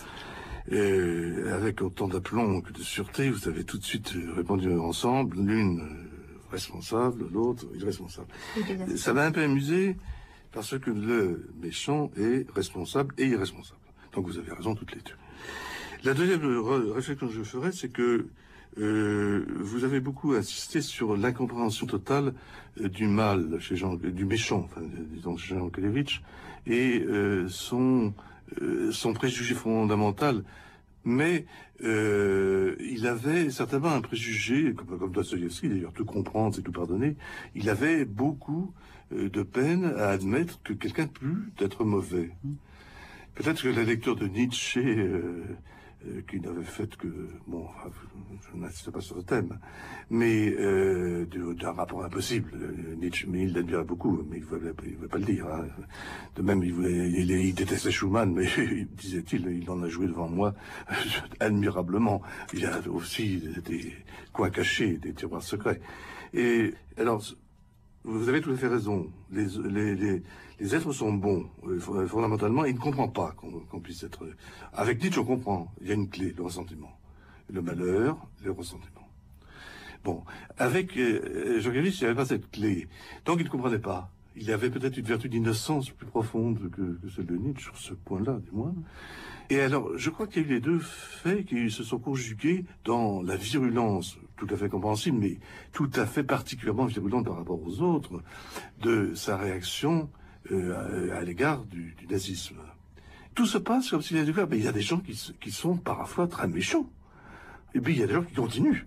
Avec autant d'aplomb que de sûreté, vous avez tout de suite répondu ensemble, l'une responsable, l'autre irresponsable. Ça m'a un peu amusé parce que le méchant est responsable et irresponsable. Donc vous avez raison toutes les deux. La deuxième réflexion que je ferai, c'est que vous avez beaucoup insisté sur l'incompréhension totale du mal chez du méchant, enfin, disons chez Jean Kelevitch, et son préjugé fondamental. Mais il avait certainement un préjugé, comme Dostoïevski d'ailleurs, tout comprendre, c'est tout pardonner. Il avait beaucoup de peine à admettre que quelqu'un peut être mauvais. Peut-être que la lecture de Nietzsche, qui n'avait fait que, bon, je n'insiste pas sur le thème, mais d'un rapport impossible. Nietzsche, mais il l'admirait beaucoup, mais il ne voulait pas le dire. Hein. De même, il détestait Schumann, mais disait-il, il en a joué devant moi admirablement. Il y a aussi des coins cachés, des tiroirs secrets. Et alors, vous avez tout à fait raison. Les êtres sont bons, fondamentalement, et il ne comprend pas qu'on puisse être... Avec Nietzsche, on comprend. Il y a une clé, le ressentiment. Le malheur, le ressentiment. Bon, avec Jankélévitch, il n'y avait pas cette clé. Donc, il ne comprenait pas. Il avait peut-être une vertu d'innocence plus profonde que celle de Nietzsche, sur ce point-là, du moins. Et alors, je crois qu'il y a eu les deux faits qui se sont conjugués dans la virulence, tout à fait compréhensible, mais tout à fait particulièrement virulente par rapport aux autres, de sa réaction à l'égard du nazisme. Tout se passe comme s'il y avait du il y a des gens qui sont parfois très méchants. Et puis, il y a des gens qui continuent.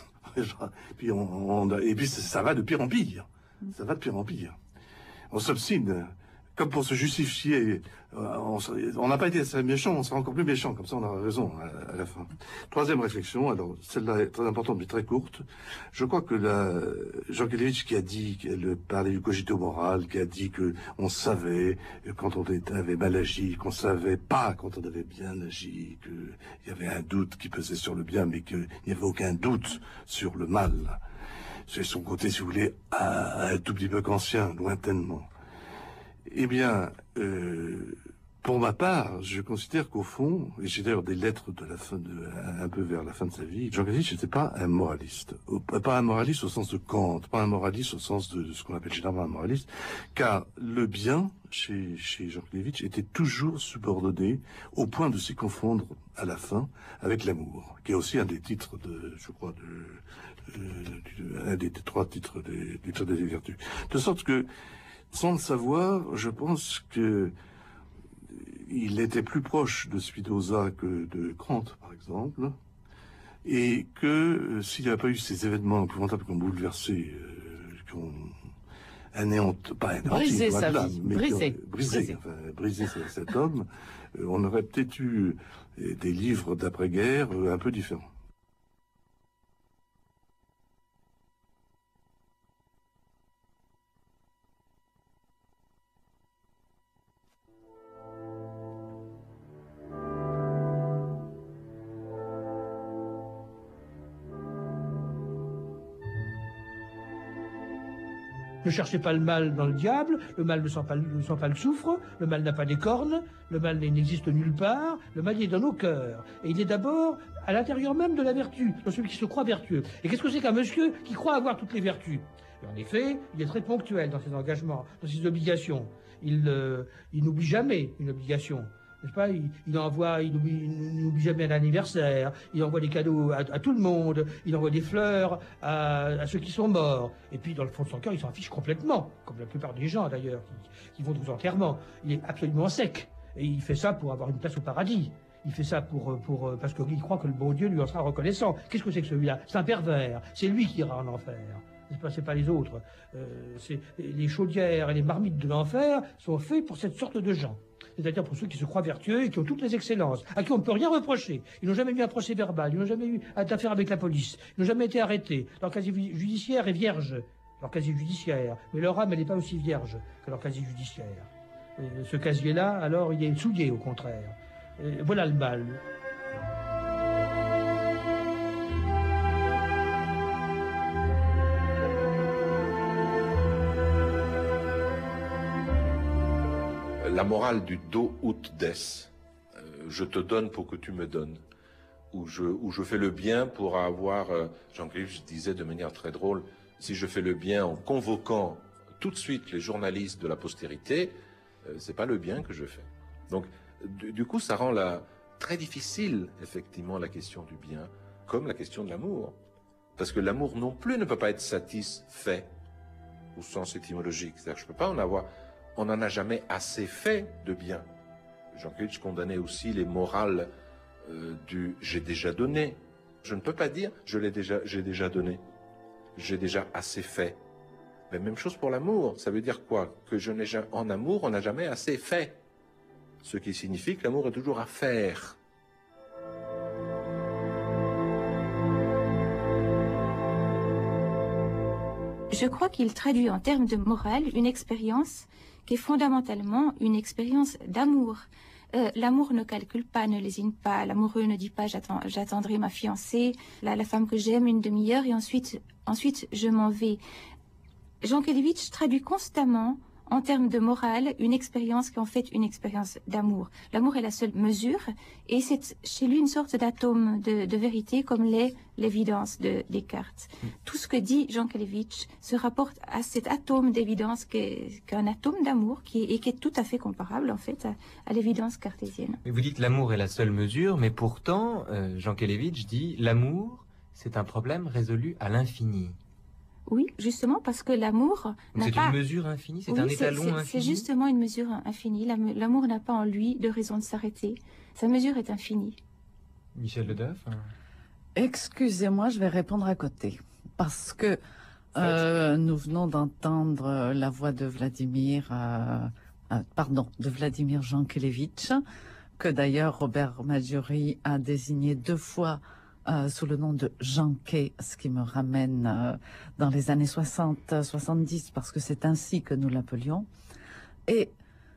Et puis, ça va de pire en pire. Ça va de pire en pire. On s'obstine. Comme pour se justifier, on n'a pas été assez méchant, on sera encore plus méchant, comme ça on aura raison à la fin. Troisième réflexion, alors celle-là est très importante mais très courte. Je crois que Jankélévitch qui a dit qu'elle parlait du cogito moral, qui a dit que on savait quand on avait mal agi, qu'on savait pas quand on avait bien agi, qu'il y avait un doute qui pesait sur le bien, mais qu'il n'y avait aucun doute sur le mal. C'est son côté, si vous voulez, un tout petit peu kantien, lointainement. Eh bien, pour ma part, je considère qu'au fond, et j'ai d'ailleurs des lettres de la fin un peu vers la fin de sa vie, Jankélévitch n'était pas un moraliste. Pas un moraliste au sens de Kant, pas un moraliste au sens de ce qu'on appelle généralement un moraliste, car le bien, chez Jankélévitch, était toujours subordonné au point de s'y confondre à la fin avec l'amour, qui est aussi un des titres un des trois titres des vertus. De sorte que, sans le savoir, je pense que il était plus proche de Spinoza que de Kant, par exemple, et que s'il n'y avait pas eu ces événements épouvantables qui ont bouleversé, qui ont brisé sa vie, brisé cet homme, on aurait peut-être eu des livres d'après-guerre un peu différents. Ne cherchez pas le mal dans le diable, le mal ne sent pas le soufre, le mal n'a pas des cornes, le mal n'existe nulle part, le mal il est dans nos cœurs. Et il est d'abord à l'intérieur même de la vertu, dans celui qui se croit vertueux. Et qu'est-ce que c'est qu'un monsieur qui croit avoir toutes les vertus? Et en effet, il est très ponctuel dans ses engagements, dans ses obligations. Il n'oublie jamais une obligation. N'est-ce pas? Il n'oublie jamais un anniversaire, il envoie des cadeaux à tout le monde, il envoie des fleurs à ceux qui sont morts. Et puis, dans le fond de son cœur, il s'en fiche complètement, comme la plupart des gens d'ailleurs, qui vont aux enterrements. Il est absolument sec. Et il fait ça pour avoir une place au paradis. Il fait ça parce qu'il croit que le bon Dieu lui en sera reconnaissant. Qu'est-ce que c'est que celui-là? C'est un pervers. C'est lui qui ira en enfer. C'est pas les autres. Les chaudières et les marmites de l'enfer sont faits pour cette sorte de gens. C'est-à-dire pour ceux qui se croient vertueux et qui ont toutes les excellences, à qui on ne peut rien reprocher. Ils n'ont jamais eu un procès verbal, ils n'ont jamais eu d'affaire avec la police, ils n'ont jamais été arrêtés. Leur casier judiciaire est vierge, leur casier judiciaire. Mais leur âme, elle n'est pas aussi vierge que leur casier judiciaire. Et ce casier-là, alors, il est souillé, au contraire. Et voilà le mal. La morale du do ut des, je te donne pour que tu me donnes, où je fais le bien pour avoir, Jankélévitch disait de manière très drôle, si je fais le bien en convoquant tout de suite les journalistes de la postérité, c'est pas le bien que je fais. Donc, du coup, ça rend très difficile, effectivement, la question du bien, comme la question de l'amour. Parce que l'amour non plus ne peut pas être satisfait, au sens étymologique. C'est-à-dire que je peux pas en avoir... On n'en a jamais assez fait de bien. Jankélévitch condamnait aussi les morales du « j'ai déjà donné ». Je ne peux pas dire « j'ai déjà donné ». J'ai déjà assez fait. Mais même chose pour l'amour. Ça veut dire quoi? Que en amour, on n'a jamais assez fait. Ce qui signifie que l'amour est toujours à faire. Je crois qu'il traduit en termes de morale une expérience qui est fondamentalement une expérience d'amour. L'amour ne calcule pas, ne lésine pas. L'amoureux ne dit pas j'attendrai ma fiancée, la femme que j'aime une demi-heure et ensuite je m'en vais. Jankélévitch traduit constamment, en termes de morale, une expérience qui est en fait une expérience d'amour. L'amour est la seule mesure, et c'est chez lui une sorte d'atome de vérité, comme l'est l'évidence de Descartes. Tout ce que dit Jankélévitch se rapporte à cet atome d'évidence qu'un atome d'amour, qui est tout à fait comparable, en fait, à l'évidence cartésienne. Mais vous dites l'amour est la seule mesure, mais pourtant, Jankélévitch dit l'amour, c'est un problème résolu à l'infini. Oui, justement, parce que l'amour n'a C'est pas... une mesure infinie, c'est un étalon infini. C'est justement une mesure infinie. L'amour n'a pas en lui de raison de s'arrêter. Sa mesure est infinie. Michel Ledeuf Excusez-moi, je vais répondre à côté. Parce que nous venons d'entendre la voix de Vladimir Jankélévitch, que d'ailleurs Robert Maggiori a désigné 2 fois sous le nom de Janké, ce qui me ramène dans les années 60-70, parce que c'est ainsi que nous l'appelions. Et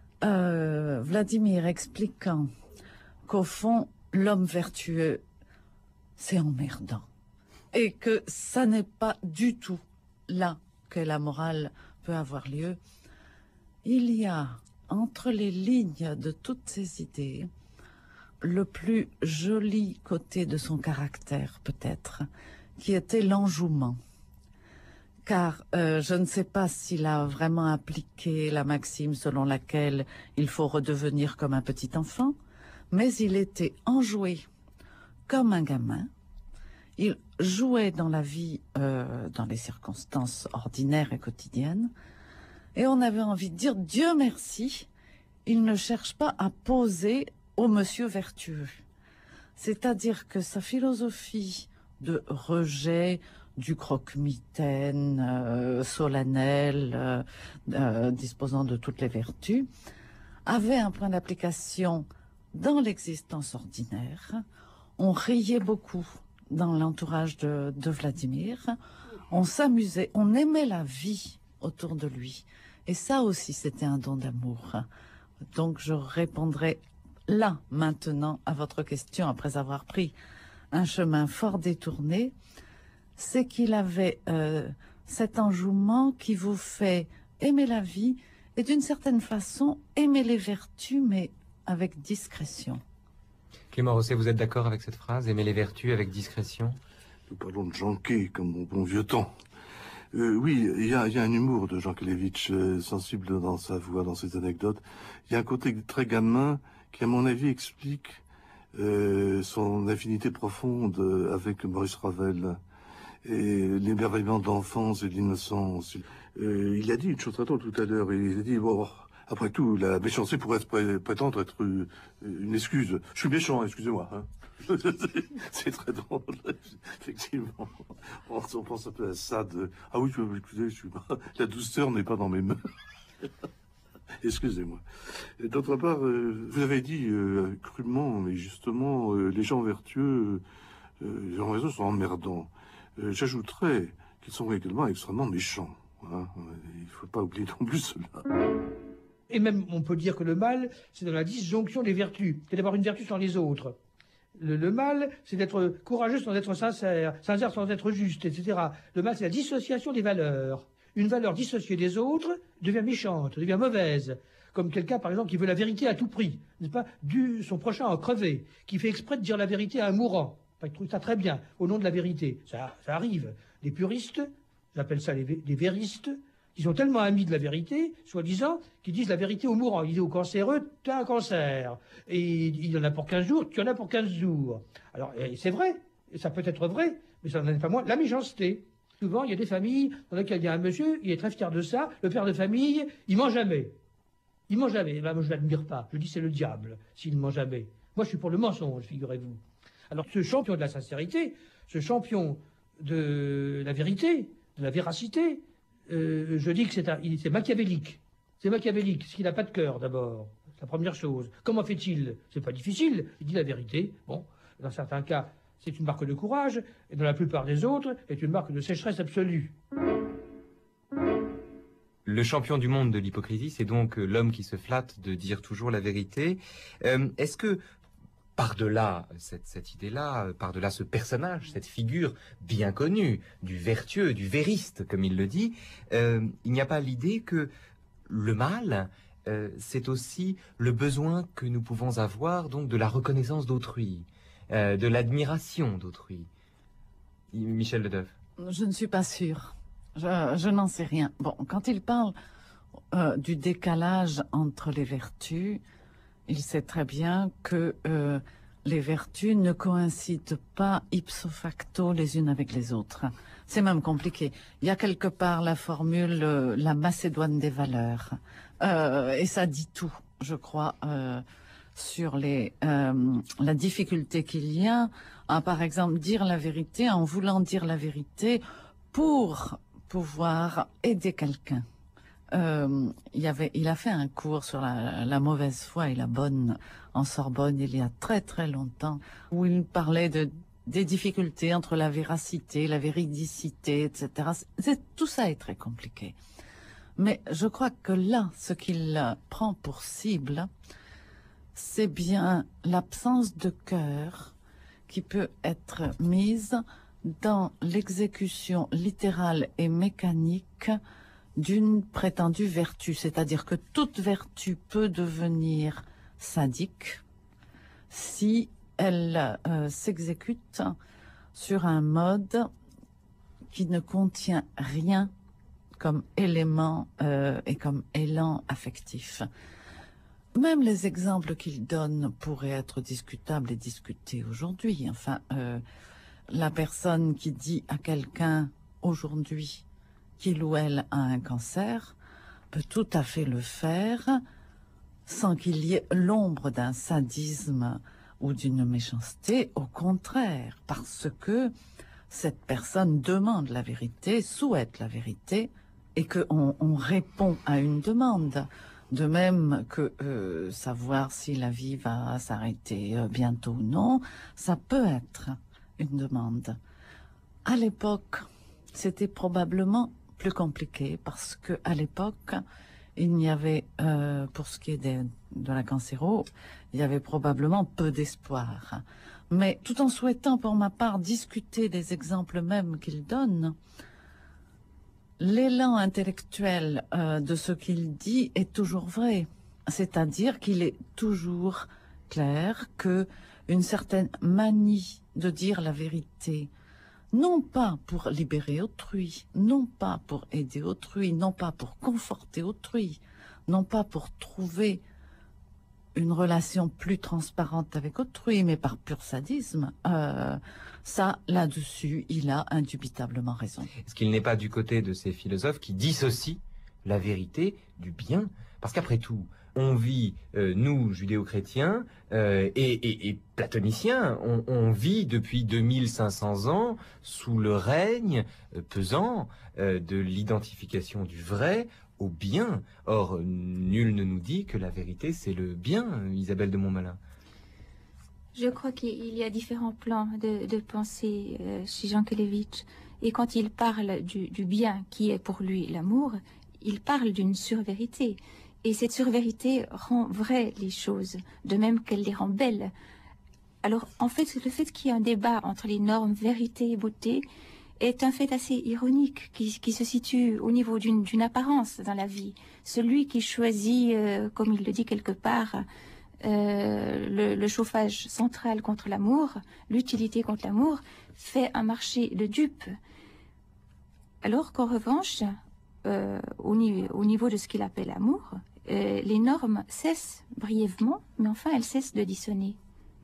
Vladimir expliquant qu'au fond, l'homme vertueux, c'est emmerdant. Et que ça n'est pas du tout là que la morale peut avoir lieu. Il y a, entre les lignes de toutes ces idées, le plus joli côté de son caractère, peut-être, qui était l'enjouement. Car je ne sais pas s'il a vraiment appliqué la maxime selon laquelle il faut redevenir comme un petit enfant, mais il était enjoué comme un gamin. Il jouait dans la vie, dans les circonstances ordinaires et quotidiennes, et on avait envie de dire, Dieu merci, il ne cherche pas à poser au monsieur vertueux. C'est-à-dire que sa philosophie de rejet du croque-mitaine solennel, disposant de toutes les vertus, avait un point d'application dans l'existence ordinaire. On riait beaucoup dans l'entourage de Vladimir, on s'amusait, on aimait la vie autour de lui. Et ça aussi, c'était un don d'amour. Donc je répondrai là, maintenant, à votre question, après avoir pris un chemin fort détourné, c'est qu'il avait cet enjouement qui vous fait aimer la vie et d'une certaine façon aimer les vertus, mais avec discrétion. Clément Rosset, vous êtes d'accord avec cette phrase, aimer les vertus avec discrétion? Nous parlons de Janké, comme au bon vieux temps. Oui, il y a un humour de Jankélévitch, sensible dans sa voix, dans ses anecdotes. Il y a un côté très gamin qui, à mon avis, explique son affinité profonde avec Maurice Ravel et l'émerveillement de l'enfance et de l'innocence. Il a dit une chose très drôle tout à l'heure. Il a dit, bon, après tout, la méchanceté pourrait prétendre être une excuse. Je suis méchant, excusez-moi. Hein. C'est très drôle, effectivement. On pense un peu à ça de... Ah oui, écoutez, la douceur n'est pas dans mes mains. Excusez-moi. D'autre part, vous avez dit crûment, mais justement, les gens vertueux, les gens vertueux sont emmerdants. J'ajouterais qu'ils sont également extrêmement méchants. Hein. Il ne faut pas oublier non plus cela. Et même, on peut dire que le mal, c'est dans la disjonction des vertus. C'est d'avoir une vertu sans les autres. Le mal, c'est d'être courageux sans être sincère, sincère sans être juste, etc. Le mal, c'est la dissociation des valeurs. Une valeur dissociée des autres devient méchante, devient mauvaise. Comme quelqu'un, par exemple, qui veut la vérité à tout prix, n'est-ce pas, son prochain en crever, qui fait exprès de dire la vérité à un mourant. Enfin, il trouve ça très bien, au nom de la vérité. Ça arrive. Les puristes, j'appelle ça les véristes, qui sont tellement amis de la vérité, soi-disant, qu'ils disent la vérité aux mourants. Ils disent aux cancéreux, tu as un cancer. Et il en a pour 15 jours, tu en as pour 15 jours. Alors, c'est vrai, et ça peut être vrai, mais ça n'en est pas moins la méchanceté. Souvent, il y a des familles dans lesquelles il y a un monsieur, il est très fier de ça, le père de famille, il ment jamais. Il ment jamais. Ben, moi, je ne l'admire pas. Je dis c'est le diable, s'il ne ment jamais. Moi, je suis pour le mensonge, figurez-vous. Alors, ce champion de la sincérité, ce champion de la vérité, de la véracité, je dis que c'est machiavélique. C'est machiavélique, parce qu'il n'a pas de cœur, d'abord. C'est la première chose. Comment fait-il? C'est pas difficile. Il dit la vérité. Bon, dans certains cas, c'est une marque de courage, et dans la plupart des autres, c'est une marque de sécheresse absolue. Le champion du monde de l'hypocrisie, c'est donc l'homme qui se flatte de dire toujours la vérité. Est-ce que, par-delà cette idée-là, par-delà ce personnage, cette figure bien connue, du vertueux, du vériste, comme il le dit, il n'y a pas l'idée que le mal, c'est aussi le besoin que nous pouvons avoir donc de la reconnaissance d'autrui, de l'admiration d'autrui. Michel Ledeuf. Je ne suis pas sûre. Je n'en sais rien. Bon, quand il parle du décalage entre les vertus, il sait très bien que les vertus ne coïncident pas ipso facto les unes avec les autres. C'est même compliqué. Il y a quelque part la formule la Macédoine des valeurs. Et ça dit tout, je crois, sur la difficulté qu'il y a à, par exemple, dire la vérité en voulant dire la vérité pour pouvoir aider quelqu'un. Il a fait un cours sur la mauvaise foi et la bonne en Sorbonne il y a très très longtemps, où il parlait des difficultés entre la véracité, la véridicité, etc. Tout ça est très compliqué. Mais je crois que là, ce qu'il prend pour cible, c'est bien l'absence de cœur qui peut être mise dans l'exécution littérale et mécanique d'une prétendue vertu, c'est-à-dire que toute vertu peut devenir sadique si elle s'exécute sur un mode qui ne contient rien comme élément et comme élan affectif. Même les exemples qu'il donne pourraient être discutables et discutés aujourd'hui. Enfin, la personne qui dit à quelqu'un aujourd'hui qu'il ou elle a un cancer peut tout à fait le faire sans qu'il y ait l'ombre d'un sadisme ou d'une méchanceté, au contraire, parce que cette personne demande la vérité, souhaite la vérité, et qu'on répond à une demande. De même que savoir si la vie va s'arrêter bientôt ou non, ça peut être une demande. À l'époque, c'était probablement plus compliqué parce que à l'époque, il n'y avait, pour ce qui est de la cancéro, il y avait probablement peu d'espoir. Mais tout en souhaitant, pour ma part, discuter des exemples mêmes qu'il donne, l'élan intellectuel de ce qu'il dit est toujours vrai. C'est-à-dire qu'il est toujours clair que une certaine manie de dire la vérité, non pas pour libérer autrui, non pas pour aider autrui, non pas pour conforter autrui, non pas pour trouver une relation plus transparente avec autrui, mais par pur sadisme, ça, là-dessus, il a indubitablement raison. Est-ce qu'il n'est pas du côté de ces philosophes qui dissocient la vérité du bien? Parce qu'après tout, on vit, nous, judéo-chrétiens et platoniciens, on vit depuis 2500 ans sous le règne pesant de l'identification du vrai au bien. Or, nul ne nous dit que la vérité, c'est le bien, Isabelle de Montmalin. Je crois qu'il y a différents plans de pensée chez Jankélévitch. Et quand il parle du bien qui est pour lui l'amour, il parle d'une survérité. Et cette survérité rend vraies les choses, de même qu'elle les rend belles. Alors, en fait, le fait qu'il y ait un débat entre les normes vérité et beauté est un fait assez ironique qui se situe au niveau d'une apparence dans la vie. Celui qui choisit, comme il le dit quelque part, le chauffage central contre l'amour, l'utilité contre l'amour, fait un marché de dupes. Alors qu'en revanche, au niveau de ce qu'il appelle amour, les normes cessent brièvement, mais enfin elles cessent de dissonner.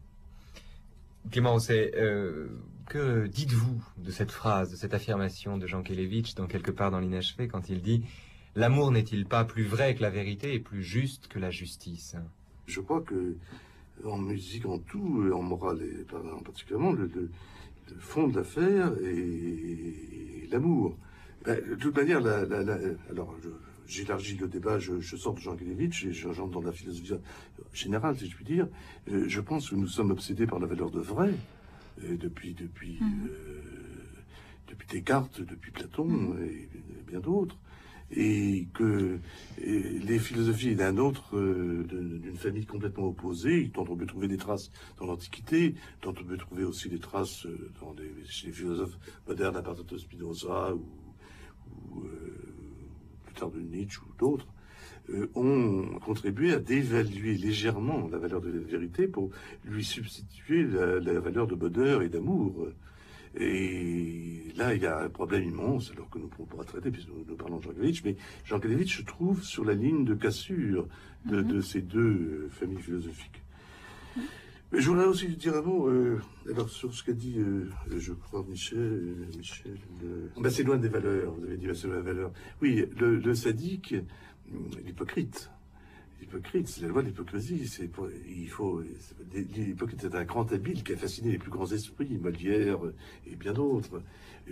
Clément Rosset, que dites-vous de cette phrase, de cette affirmation de Jankélévitch, dans quelque part dans l'Inachevé, quand il dit « L'amour n'est-il pas plus vrai que la vérité et plus juste que la justice ?» Je crois que en musique, en tout, en morale et particulièrement, le fond de l'affaire est l'amour. De toute manière, alors j'élargis le débat, je sors de Jankélévitch et j'entre dans la philosophie générale, si je puis dire. Je pense que nous sommes obsédés par la valeur de vrai depuis Descartes, depuis Platon et bien d'autres. et que les philosophies d'un autre, d'une famille complètement opposée, dont on peut trouver des traces dans l'Antiquité, dont on peut trouver aussi des traces chez les philosophes modernes à partir de Spinoza ou plus tard de Nietzsche ou d'autres, ont contribué à dévaluer légèrement la valeur de la vérité pour lui substituer la valeur de bonheur et d'amour. Et là, il y a un problème immense, alors que nous pourrons pas traiter, puisque nous parlons de Jankélévitch, mais Jankélévitch se trouve sur la ligne de cassure de ces deux familles philosophiques. Mais je voudrais aussi dire un mot alors sur ce qu'a dit, je crois, Michel, Macédoine des valeurs. Vous avez dit Macédoine des valeurs. Oui, le sadique, l'hypocrite. L'hypocrite, c'est la loi de l'hypocrisie. L'hypocrite est un grand habile qui a fasciné les plus grands esprits, Molière et bien d'autres.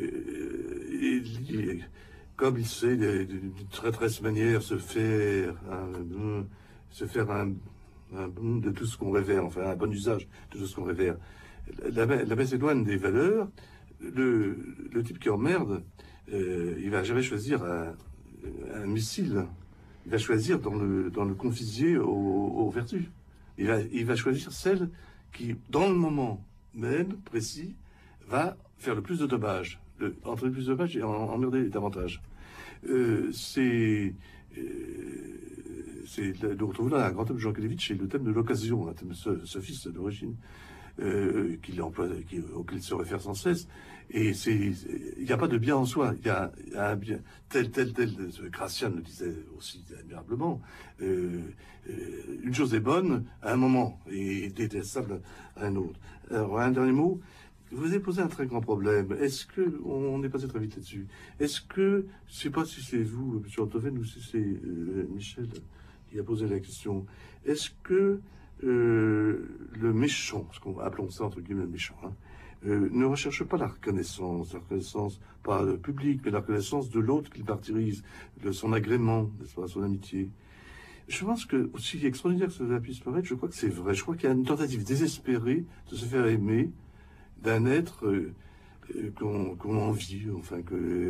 Comme il sait d'une traîtresse manière se faire un de tout ce qu'on révère, enfin un bon usage de tout ce qu'on révère. La Macédoine des valeurs, le type qui emmerde, il va jamais choisir un missile. Il va choisir dans le confusier aux vertus. Il va choisir celle qui, dans le moment même précis, va faire le plus de dommages, entraîner le plus de dommages et emmerder davantage. Nous retrouvons là un grand thème de Jankélévitch, c'est le thème de l'occasion, un thème sophiste d'origine, auquel il se réfère sans cesse. Et il n'y a pas de bien en soi, il y a un bien tel. Gracian le disait aussi admirablement. Une chose est bonne à un moment et détestable à un autre. Alors, un dernier mot. Vous avez posé un très grand problème. Est-ce que, on est passé très vite là-dessus, est-ce que, je ne sais pas si c'est vous, M. Antoven, ou si c'est Michel qui a posé la question, est-ce que le méchant, appelons ça entre guillemets le méchant, ne recherche pas la reconnaissance pas publique, mais la reconnaissance de l'autre qu'il martyrise, de son agrément, son amitié. Je pense que, aussi extraordinaire que cela puisse paraître, je crois que c'est vrai. Je crois qu'il y a une tentative désespérée de se faire aimer d'un être qu'on envie, enfin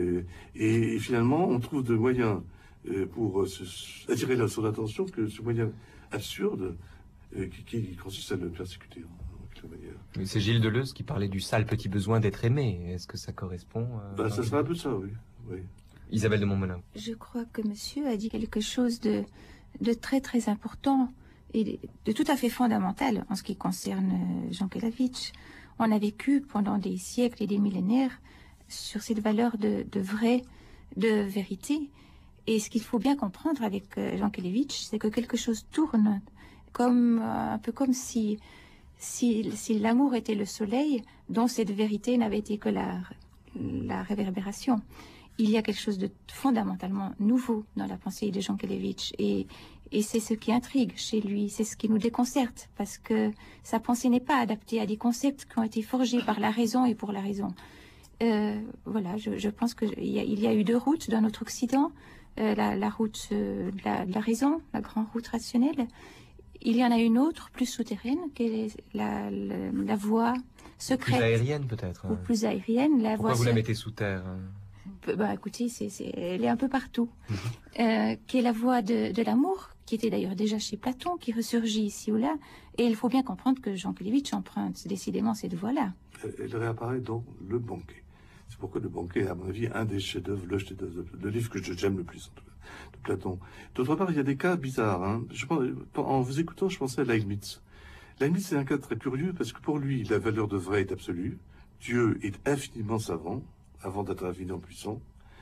et finalement on trouve de moyens pour attirer son attention, que ce moyen absurde qui consiste à le persécuter en quelque manière. C'est Gilles Deleuze qui parlait du sale petit besoin d'être aimé. Est-ce que ça correspond ça serait un peu ça, oui. Isabelle de Montmonin. Je crois que monsieur a dit quelque chose de très très important et de tout à fait fondamental en ce qui concerne Jankélévitch. On a vécu pendant des siècles et des millénaires sur cette valeur de vrai, de vérité. Et ce qu'il faut bien comprendre avec Jankélévitch, c'est que quelque chose tourne un peu comme si l'amour était le soleil dont cette vérité n'avait été que la réverbération. Il y a quelque chose de fondamentalement nouveau dans la pensée de Jankélévitch et c'est ce qui intrigue chez lui, c'est ce qui nous déconcerte, parce que sa pensée n'est pas adaptée à des concepts qui ont été forgés par la raison et pour la raison. Voilà, je pense qu'il y a eu deux routes dans notre Occident, la route de la raison, la grande route rationnelle. Il y en a une autre, plus souterraine, qui est la voie secrète. Plus aérienne peut-être. Ou plus aérienne. Pourquoi vous la mettez sous terre? Écoutez, elle est un peu partout. Qui est la voie de l'amour, qui était d'ailleurs déjà chez Platon, qui ressurgit ici ou là. Et il faut bien comprendre que Jankélévitch emprunte décidément cette voie-là. Elle réapparaît dans Le Banquet. C'est pourquoi Le Banquet est, à mon avis, un des chefs-d'œuvre, le livre que j'aime le plus, en tout cas, de Platon. D'autre part, il y a des cas bizarres. En vous écoutant, je pensais à Leibniz. Leibniz, c'est un cas très curieux, parce que pour lui, la valeur de vrai est absolue. Dieu est infiniment savant, avant d'être infiniment puissant.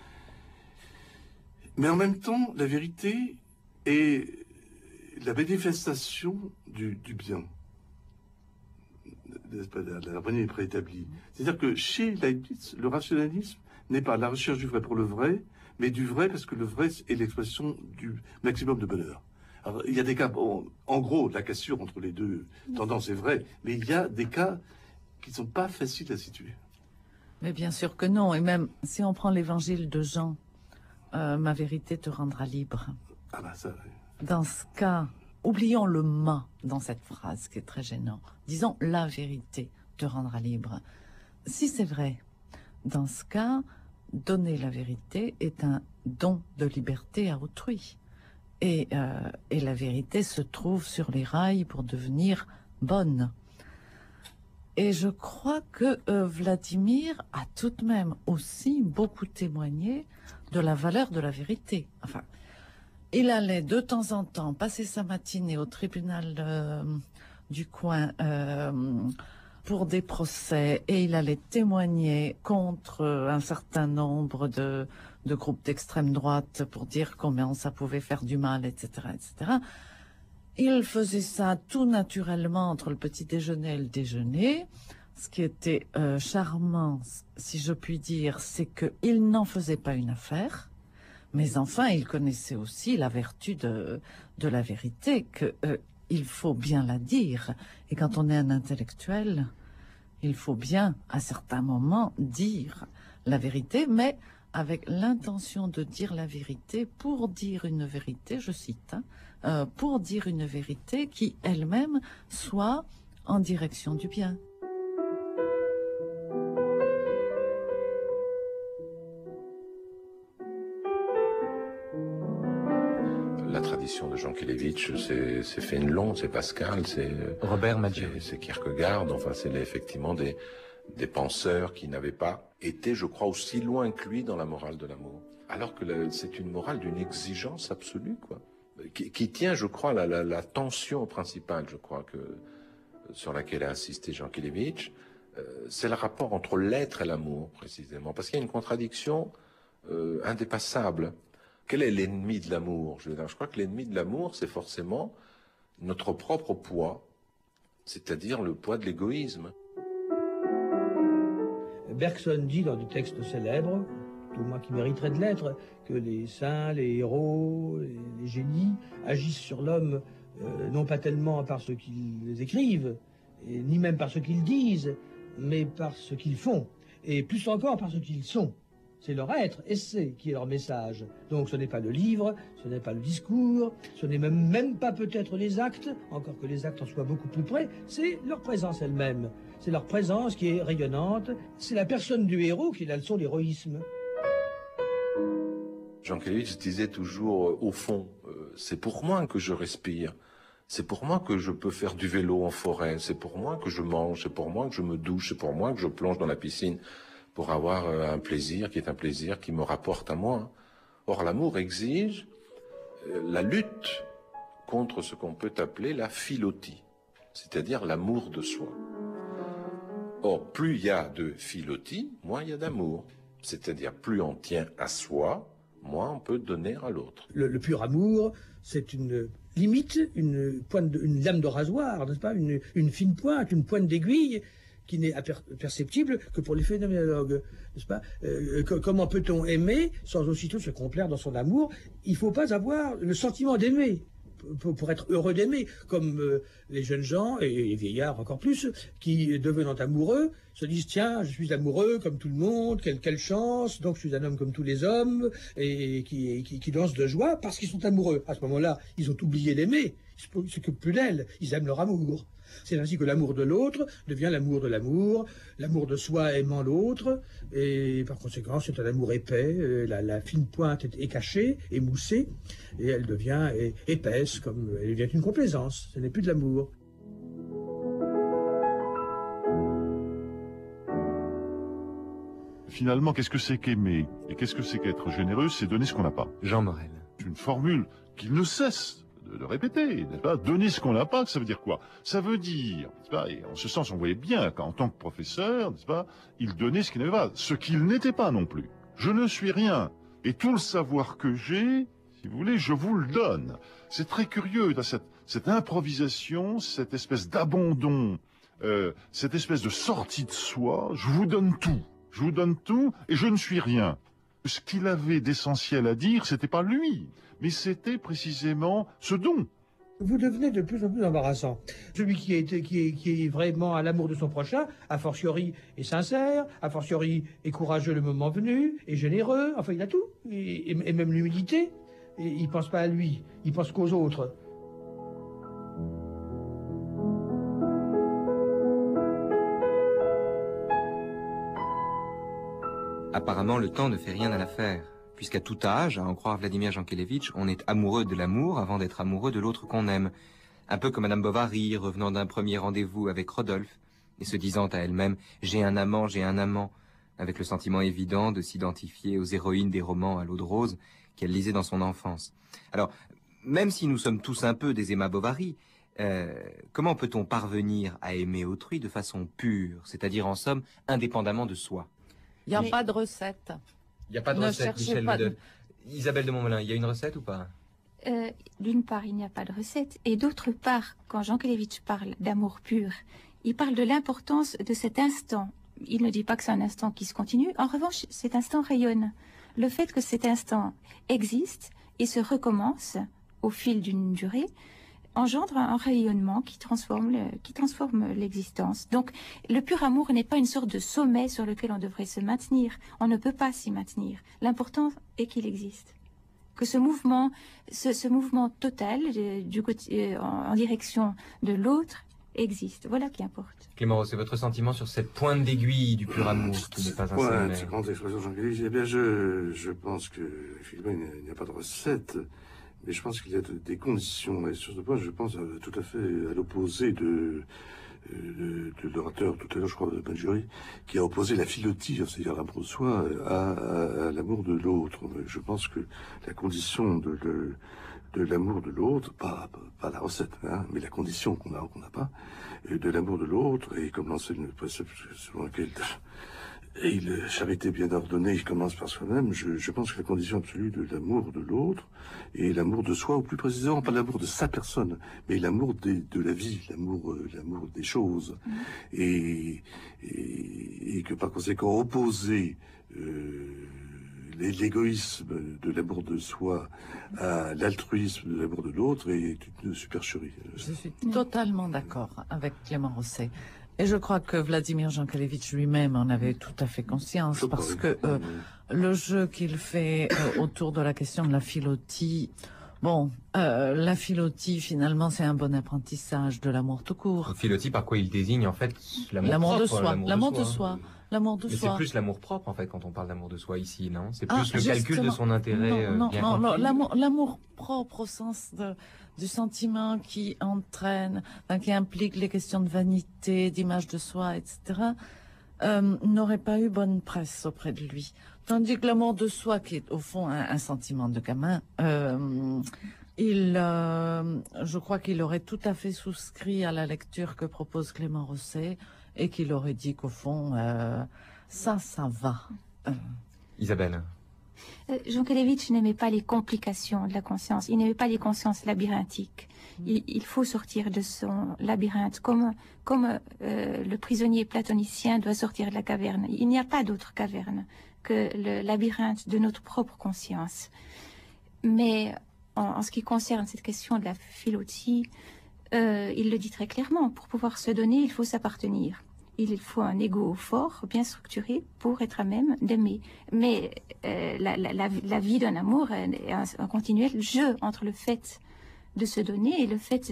Mais en même temps, la vérité est la manifestation du bien. La harmonie est préétablie. C'est-à-dire que chez Leibniz, le rationalisme n'est pas la recherche du vrai pour le vrai, mais du vrai parce que le vrai est l'expression du maximum de bonheur. Alors, il y a des cas, en gros, la cassure entre les deux tendances est vraie, mais il y a des cas qui ne sont pas faciles à situer. Mais bien sûr que non. Et même si on prend l'évangile de Jean, ma vérité te rendra libre. Ah ben ça, oui. Dans ce cas, oublions le « ma » dans cette phrase qui est très gênant. Disons « la vérité te rendra libre ». Si c'est vrai, dans ce cas, donner la vérité est un don de liberté à autrui. Et la vérité se trouve sur les rails pour devenir bonne. Et je crois que Vladimir a tout de même aussi beaucoup témoigné de la valeur de la vérité. Enfin, il allait de temps en temps passer sa matinée au tribunal du coin pour des procès, et il allait témoigner contre un certain nombre de groupes d'extrême droite pour dire combien ça pouvait faire du mal, etc., etc. Il faisait ça tout naturellement entre le petit déjeuner et le déjeuner. Ce qui était charmant, si je puis dire, c'est qu'il n'en faisait pas une affaire, mais enfin, il connaissait aussi la vertu de la vérité, que il faut bien la dire. Et quand on est un intellectuel, il faut bien, à certains moments, dire la vérité, mais avec l'intention de dire la vérité pour dire une vérité, je cite, pour dire une vérité qui elle-même soit en direction du bien. La tradition de Jankélévitch, c'est Fénelon, c'est Pascal, c'est Robert Madger. C'est Kierkegaard, enfin c'est effectivement des penseurs qui n'avaient pas été, je crois, aussi loin que lui dans la morale de l'amour. Alors que c'est une morale d'une exigence absolue, quoi, qui tient, je crois, la tension principale, je crois, sur laquelle a insisté Jankélévitch, c'est le rapport entre l'être et l'amour, précisément, parce qu'il y a une contradiction indépassable. Quel est l'ennemi de l'amour? Je crois que l'ennemi de l'amour, c'est forcément notre propre poids, c'est-à-dire le poids de l'égoïsme. Bergson dit dans des textes célèbres, tout moins qui mériterait de l'être, que les saints, les héros, les génies agissent sur l'homme non pas tellement par ce qu'ils écrivent, ni même par ce qu'ils disent, mais par ce qu'ils font, et plus encore par ce qu'ils sont. C'est leur être, et c'est qui est leur message. Donc ce n'est pas le livre, ce n'est pas le discours, ce n'est même pas peut-être les actes, encore que les actes en soient beaucoup plus près, c'est leur présence elle-même. C'est leur présence qui est rayonnante, c'est la personne du héros qui est la leçon d'héroïsme. Jankélévitch disait toujours, au fond, c'est pour moi que je respire, c'est pour moi que je peux faire du vélo en forêt, c'est pour moi que je mange, c'est pour moi que je me douche, c'est pour moi que je plonge dans la piscine, pour avoir un plaisir qui est un plaisir qui me rapporte à moi. Or, l'amour exige la lutte contre ce qu'on peut appeler la philotie, c'est-à-dire l'amour de soi. Or, plus il y a de philotie, moins il y a d'amour. C'est-à-dire, plus on tient à soi, moins on peut donner à l'autre. Le pur amour, c'est une limite, une lame de rasoir, n'est-ce pas, une fine pointe, une pointe d'aiguille, qui n'est perceptible que pour les phénoménologues, n'est-ce pas? Comment peut-on aimer sans aussitôt se complaire dans son amour? Il ne faut pas avoir le sentiment d'aimer pour être heureux d'aimer, comme les jeunes gens, et les vieillards encore plus, qui, devenant amoureux, se disent « Tiens, je suis amoureux comme tout le monde, quelle chance, donc je suis un homme comme tous les hommes », et qui dansent de joie parce qu'ils sont amoureux. À ce moment-là, ils ont oublié d'aimer, ils se s'occupent plus d'elle, ils aiment leur amour. C'est ainsi que l'amour de l'autre devient l'amour de l'amour de soi aimant l'autre, et par conséquent c'est un amour épais, la fine pointe est cachée, émoussée, et elle devient épaisse, comme elle devient une complaisance, ce n'est plus de l'amour. Finalement, qu'est-ce que c'est qu'aimer? Et qu'est-ce que c'est qu'être généreux? C'est donner ce qu'on n'a pas. Jean Morel. C'est une formule qu'il ne cesse de répéter, n'est-ce pas? Donner ce qu'on n'a pas, ça veut dire quoi? Ça veut dire, n'est-ce pas? Et en ce sens, on voyait bien qu'en tant que professeur, n'est-ce pas, il donnait ce qu'il n'avait pas, ce qu'il n'était pas non plus. Je ne suis rien. Et tout le savoir que j'ai, si vous voulez, je vous le donne. C'est très curieux, cette improvisation, cette espèce d'abandon, cette espèce de sortie de soi. Je vous donne tout. Je vous donne tout et je ne suis rien. Ce qu'il avait d'essentiel à dire, c'était pas lui, mais c'était précisément ce don. Vous devenez de plus en plus embarrassant. Celui qui est vraiment à l'amour de son prochain, a fortiori est sincère, a fortiori est courageux le moment venu, est généreux, enfin il a tout, et même l'humilité. Et il pense pas à lui, il pense qu'aux autres. Apparemment, le temps ne fait rien à l'affaire, puisqu'à tout âge, à en croire Vladimir Jankélévitch, on est amoureux de l'amour avant d'être amoureux de l'autre qu'on aime. Un peu comme Madame Bovary, revenant d'un premier rendez-vous avec Rodolphe, et se disant à elle-même « j'ai un amant, avec le sentiment évident de s'identifier aux héroïnes des romans à l'eau de rose qu'elle lisait dans son enfance. Alors, même si nous sommes tous un peu des Emma Bovary, comment peut-on parvenir à aimer autrui de façon pure, c'est-à-dire en somme, indépendamment de soi? Il n'y a pas de recette. Il n'y a pas de Ne recette, cherchez Michel pas Ledeux. Isabelle de Montmelin, il y a une recette ou pas? D'une part, il n'y a pas de recette, et d'autre part, quand Jankélévitch parle d'amour pur, il parle de l'importance de cet instant. Il ne dit pas que c'est un instant qui se continue. En revanche, cet instant rayonne. Le fait que cet instant existe et se recommence au fil d'une durée engendre un rayonnement qui transforme l'existence. Donc, le pur amour n'est pas une sorte de sommet sur lequel on devrait se maintenir. On ne peut pas s'y maintenir. L'important est qu'il existe. Que ce mouvement total en direction de l'autre existe. Voilà qui importe. Clément, c'est votre sentiment sur cette pointe d'aiguille du pur amour qui n'est pas un sommet? Cette grande expression Jankélévitch, eh bien, je pense que, effectivement, il n'y a pas de recette, mais je pense qu'il y a des conditions. Et sur ce point, je pense tout à fait à l'opposé de l'orateur tout à l'heure, je crois, de Benjury, qui a opposé la philotie, c'est-à-dire l'amour de soi, à l'amour de l'autre. Je pense que la condition de l'amour de l'autre, pas la recette, hein, mais la condition qu'on a ou qu'on n'a pas, de l'amour de l'autre, et comme l'enseigne le précepte selon lequel la charité bien ordonnée commence par soi-même, je pense que la condition absolue de l'amour de l'autre est l'amour de soi, ou plus précisément pas l'amour de sa personne, mais l'amour de la vie, l'amour des choses, et que par conséquent opposer l'égoïsme de l'amour de soi à l'altruisme de l'amour de l'autre est une supercherie. Je suis totalement d'accord avec Clément Rosset. Et je crois que Vladimir Jankélévitch lui-même en avait tout à fait conscience, parce que le jeu qu'il fait autour de la question de la philotie, la philotie, finalement, c'est un bon apprentissage de l'amour tout court. Philotie, par quoi il désigne, en fait, l'amour de soi. L'amour de soi. L'amour de mais soi. c'est plus l'amour propre, en fait, quand on parle d'amour de soi ici, non? C'est plus le calcul de son intérêt bien compris. L'amour propre au sens du sentiment qui entraîne, qui implique les questions de vanité, d'image de soi, etc., n'aurait pas eu bonne presse auprès de lui. Tandis que l'amour de soi, qui est au fond un sentiment de gamin, je crois qu'il aurait tout à fait souscrit à la lecture que propose Clément Rosset, et qu'il aurait dit qu'au fond, ça va. Isabelle. Jankélévitch n'aimait pas les complications de la conscience. Il n'aimait pas les consciences labyrinthiques. Il faut sortir de son labyrinthe, comme le prisonnier platonicien doit sortir de la caverne. Il n'y a pas d'autre caverne que le labyrinthe de notre propre conscience. Mais en ce qui concerne cette question de la philotie, il le dit très clairement. Pour pouvoir se donner, il faut s'appartenir. Il faut un ego fort, bien structuré, pour être à même d'aimer. Mais la vie d'un amour est un continuel jeu entre le fait de se donner et le fait...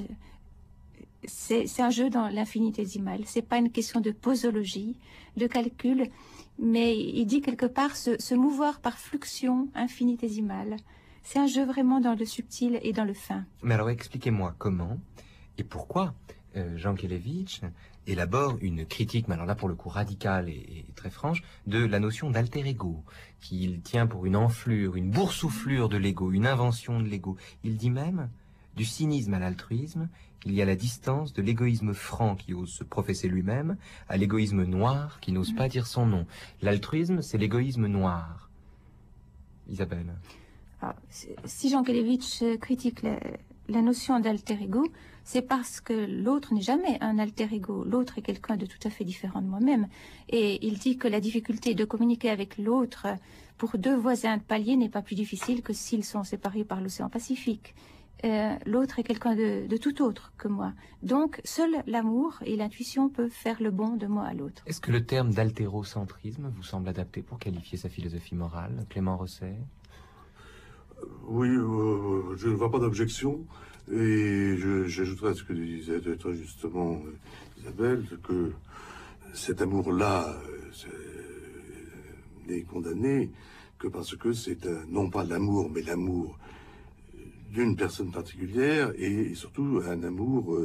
C'est un jeu dans l'infinitésimal. C'est pas une question de posologie, de calcul, mais il dit quelque part se mouvoir par fluxion infinitésimale. C'est un jeu vraiment dans le subtil et dans le fin. Mais alors expliquez-moi comment et pourquoi Jankélévitch élabore une critique, mais alors là pour le coup radicale et très franche, de la notion d'alter ego, qu'il tient pour une enflure, une boursouflure de l'ego, une invention de l'ego. Il dit même, du cynisme à l'altruisme, il y a la distance de l'égoïsme franc qui ose se professer lui-même à l'égoïsme noir qui n'ose pas dire son nom. L'altruisme, c'est l'égoïsme noir. Isabelle. Alors, si Jankélévitch critique la notion d'alter ego, c'est parce que l'autre n'est jamais un alter ego. L'autre est quelqu'un de tout à fait différent de moi-même. Et il dit que la difficulté de communiquer avec l'autre pour deux voisins de palier n'est pas plus difficile que s'ils sont séparés par l'océan Pacifique. L'autre est quelqu'un de tout autre que moi. Donc, seul l'amour et l'intuition peuvent faire le bon de moi à l'autre. Est-ce que le terme d'altérocentrisme vous semble adapté pour qualifier sa philosophie morale, Clément Rosset? Oui, je ne vois pas d'objection. Et j'ajouterais à ce que disait très justement Isabelle, que cet amour-là n'est condamné que parce que c'est non pas l'amour, mais l'amour d'une personne particulière et surtout un amour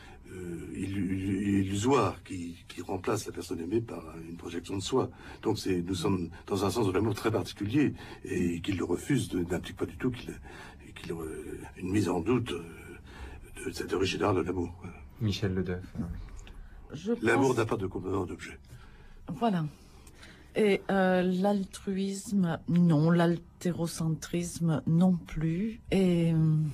illusoire qui remplace la personne aimée par une projection de soi. Donc nous sommes dans un sens de l'amour très particulier et qu'il le refuse n'implique pas du tout une mise en doute de cette originaire de l'amour. Michel Ledeuf. L'amour n'a pas de composant d'objet. Voilà. Et l'altruisme, non. L'haltérocentrisme, non plus. Et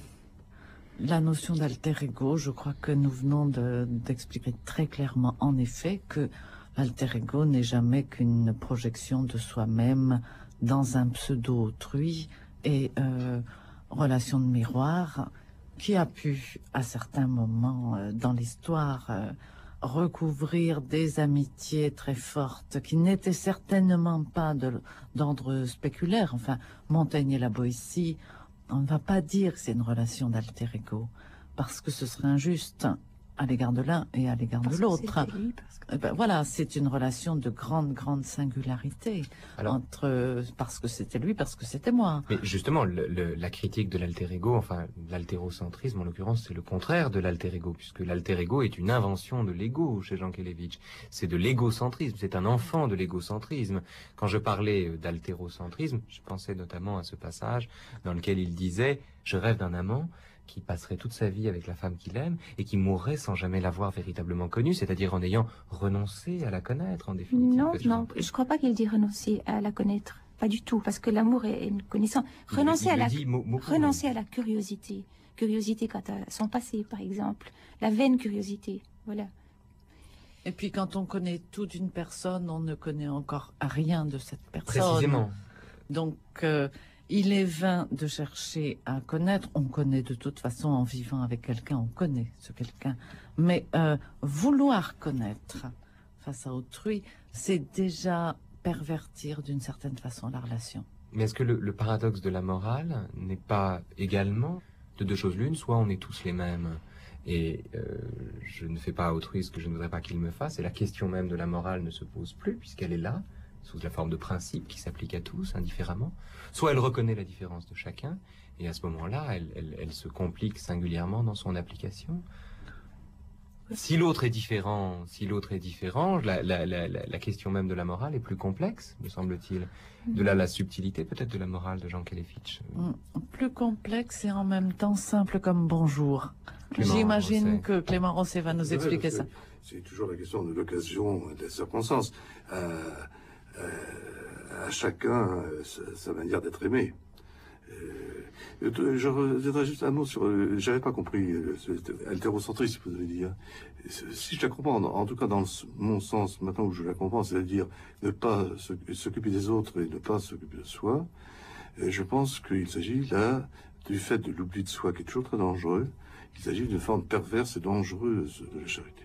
la notion d'alter ego, je crois que nous venons d'expliquer très clairement, en effet, que l'alter ego n'est jamais qu'une projection de soi-même dans un pseudo-autrui et relation de miroir qui a pu, à certains moments dans l'histoire, recouvrir des amitiés très fortes qui n'étaient certainement pas d'ordre spéculaire. Enfin, Montaigne et la Boétie, on ne va pas dire que c'est une relation d'alter ego, parce que ce serait injuste à l'égard de l'un et à l'égard de l'autre. Voilà, c'est une relation de grande singularité. Alors, parce que c'était lui, parce que c'était moi. Mais justement, la critique de l'alter ego, enfin l'haltérocentrisme en l'occurrence, c'est le contraire de l'alter ego, puisque l'alter ego est une invention de l'ego chez Jankélévitch. C'est de l'égocentrisme, c'est un enfant de l'égocentrisme. Quand je parlais d'haltérocentrisme, je pensais notamment à ce passage dans lequel il disait « Je rêve d'un amant » qui passerait toute sa vie avec la femme qu'il aime et qui mourrait sans jamais l'avoir véritablement connue, c'est-à-dire en ayant renoncé à la connaître, en définitive. Non, je ne crois pas qu'il dit renoncer à la connaître. Pas du tout, parce que l'amour est une connaissance. Renoncer à la curiosité. Curiosité quant à son passé, par exemple. La vaine curiosité, voilà. Et puis quand on connaît tout d'une personne, on ne connaît encore rien de cette personne. Précisément. Donc... il est vain de chercher à connaître. On connaît de toute façon en vivant avec quelqu'un, on connaît ce quelqu'un. Mais vouloir connaître face à autrui, c'est déjà pervertir d'une certaine façon la relation. Mais est-ce que le paradoxe de la morale n'est pas également de deux choses l'une, soit on est tous les mêmes et je ne fais pas à autrui ce que je ne voudrais pas qu'il me fasse, et la question même de la morale ne se pose plus puisqu'elle est là, sous la forme de principe qui s'applique à tous, indifféremment. Soit elle reconnaît la différence de chacun, et à ce moment-là, elle se complique singulièrement dans son application. Si l'autre est différent, la question même de la morale est plus complexe, me semble-t-il. De là, la subtilité peut-être de la morale de Jankélévitch. Plus complexe et en même temps simple comme bonjour. Clément J'imagine Rosset. Que Clément Rosset va nous expliquer ça. C'est toujours la question de l'occasion et de la circonstance. À chacun sa manière d'être aimé. Je reviendrai juste un mot sur... J'avais pas compris l'haltérocentrisme, vous avez dit. Hein. Si je la comprends, en tout cas dans mon sens, maintenant où je la comprends, c'est-à-dire ne pas s'occuper des autres et ne pas s'occuper de soi, je pense qu'il s'agit là du fait de l'oubli de soi, qui est toujours très dangereux. Il s'agit d'une forme perverse et dangereuse de la charité.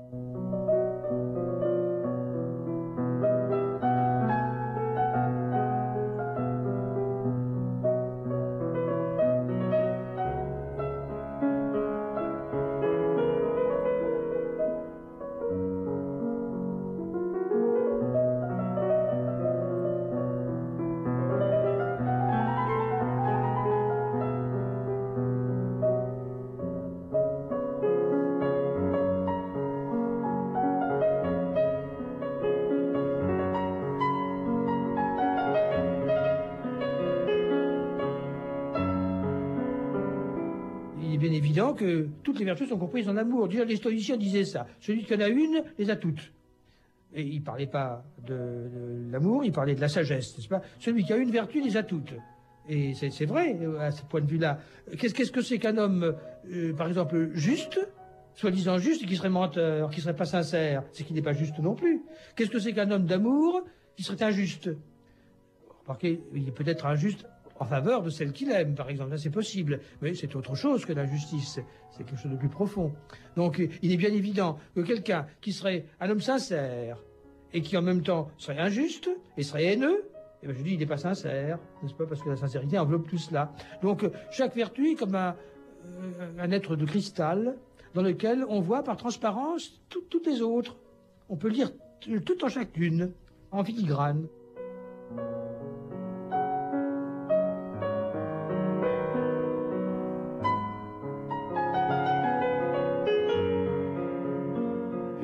Bien évident que toutes les vertus sont comprises en amour. Déjà, les stoïciens disaient ça. Celui qui en a une, les a toutes. Et il ne parlait pas de l'amour, il parlait de la sagesse, n'est-ce pas? Celui qui a une vertu, les a toutes. Et c'est vrai, à ce point de vue-là. Qu'est-ce que c'est qu'un homme, par exemple, juste, soi-disant juste, et qui serait menteur, qui serait pas sincère? C'est qu'il n'est pas juste non plus. Qu'est-ce que c'est qu'un homme d'amour qui serait injuste? Remarquez, il est peut-être injuste en faveur de celle qu'il aime, par exemple. Là, c'est possible. Mais c'est autre chose que l'injustice. C'est quelque chose de plus profond. Donc, il est bien évident que quelqu'un qui serait un homme sincère et qui, en même temps, serait injuste et serait haineux, eh bien, je dis, il n'est pas sincère, n'est-ce pas? Parce que la sincérité enveloppe tout cela. Donc, chaque vertu est comme un être de cristal dans lequel on voit par transparence toutes les autres. On peut lire tout en chacune, en filigrane.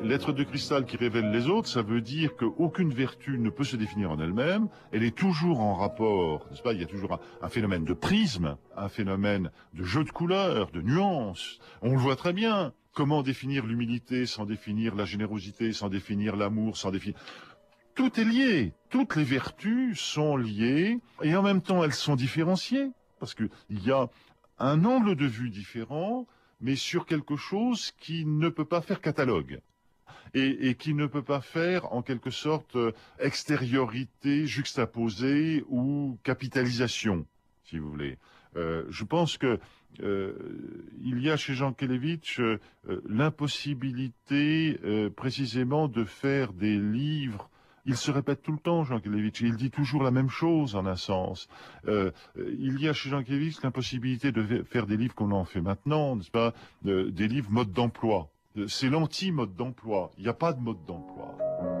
l'être de cristal qui révèle les autres, ça veut dire qu'aucune vertu ne peut se définir en elle-même. Elle est toujours en rapport, n'est-ce pas? Il y a toujours un phénomène de prisme, un phénomène de jeu de couleurs, de nuances. On le voit très bien. Comment définir l'humilité sans définir la générosité, sans définir l'amour, sans définir... Tout est lié. Toutes les vertus sont liées et en même temps elles sont différenciées. Parce qu'il y a un angle de vue différent, mais sur quelque chose qui ne peut pas faire catalogue. Et qui ne peut pas faire, en quelque sorte, extériorité, juxtaposée ou capitalisation, si vous voulez. Je pense que il y a chez Jankélévitch l'impossibilité précisément de faire des livres. Il se répète tout le temps, Jankélévitch, il dit toujours la même chose en un sens. Il y a chez Jankélévitch l'impossibilité de faire des livres comme on en fait maintenant, n'est-ce pas, des livres mode d'emploi. C'est l'anti-mode d'emploi. Il n'y a pas de mode d'emploi.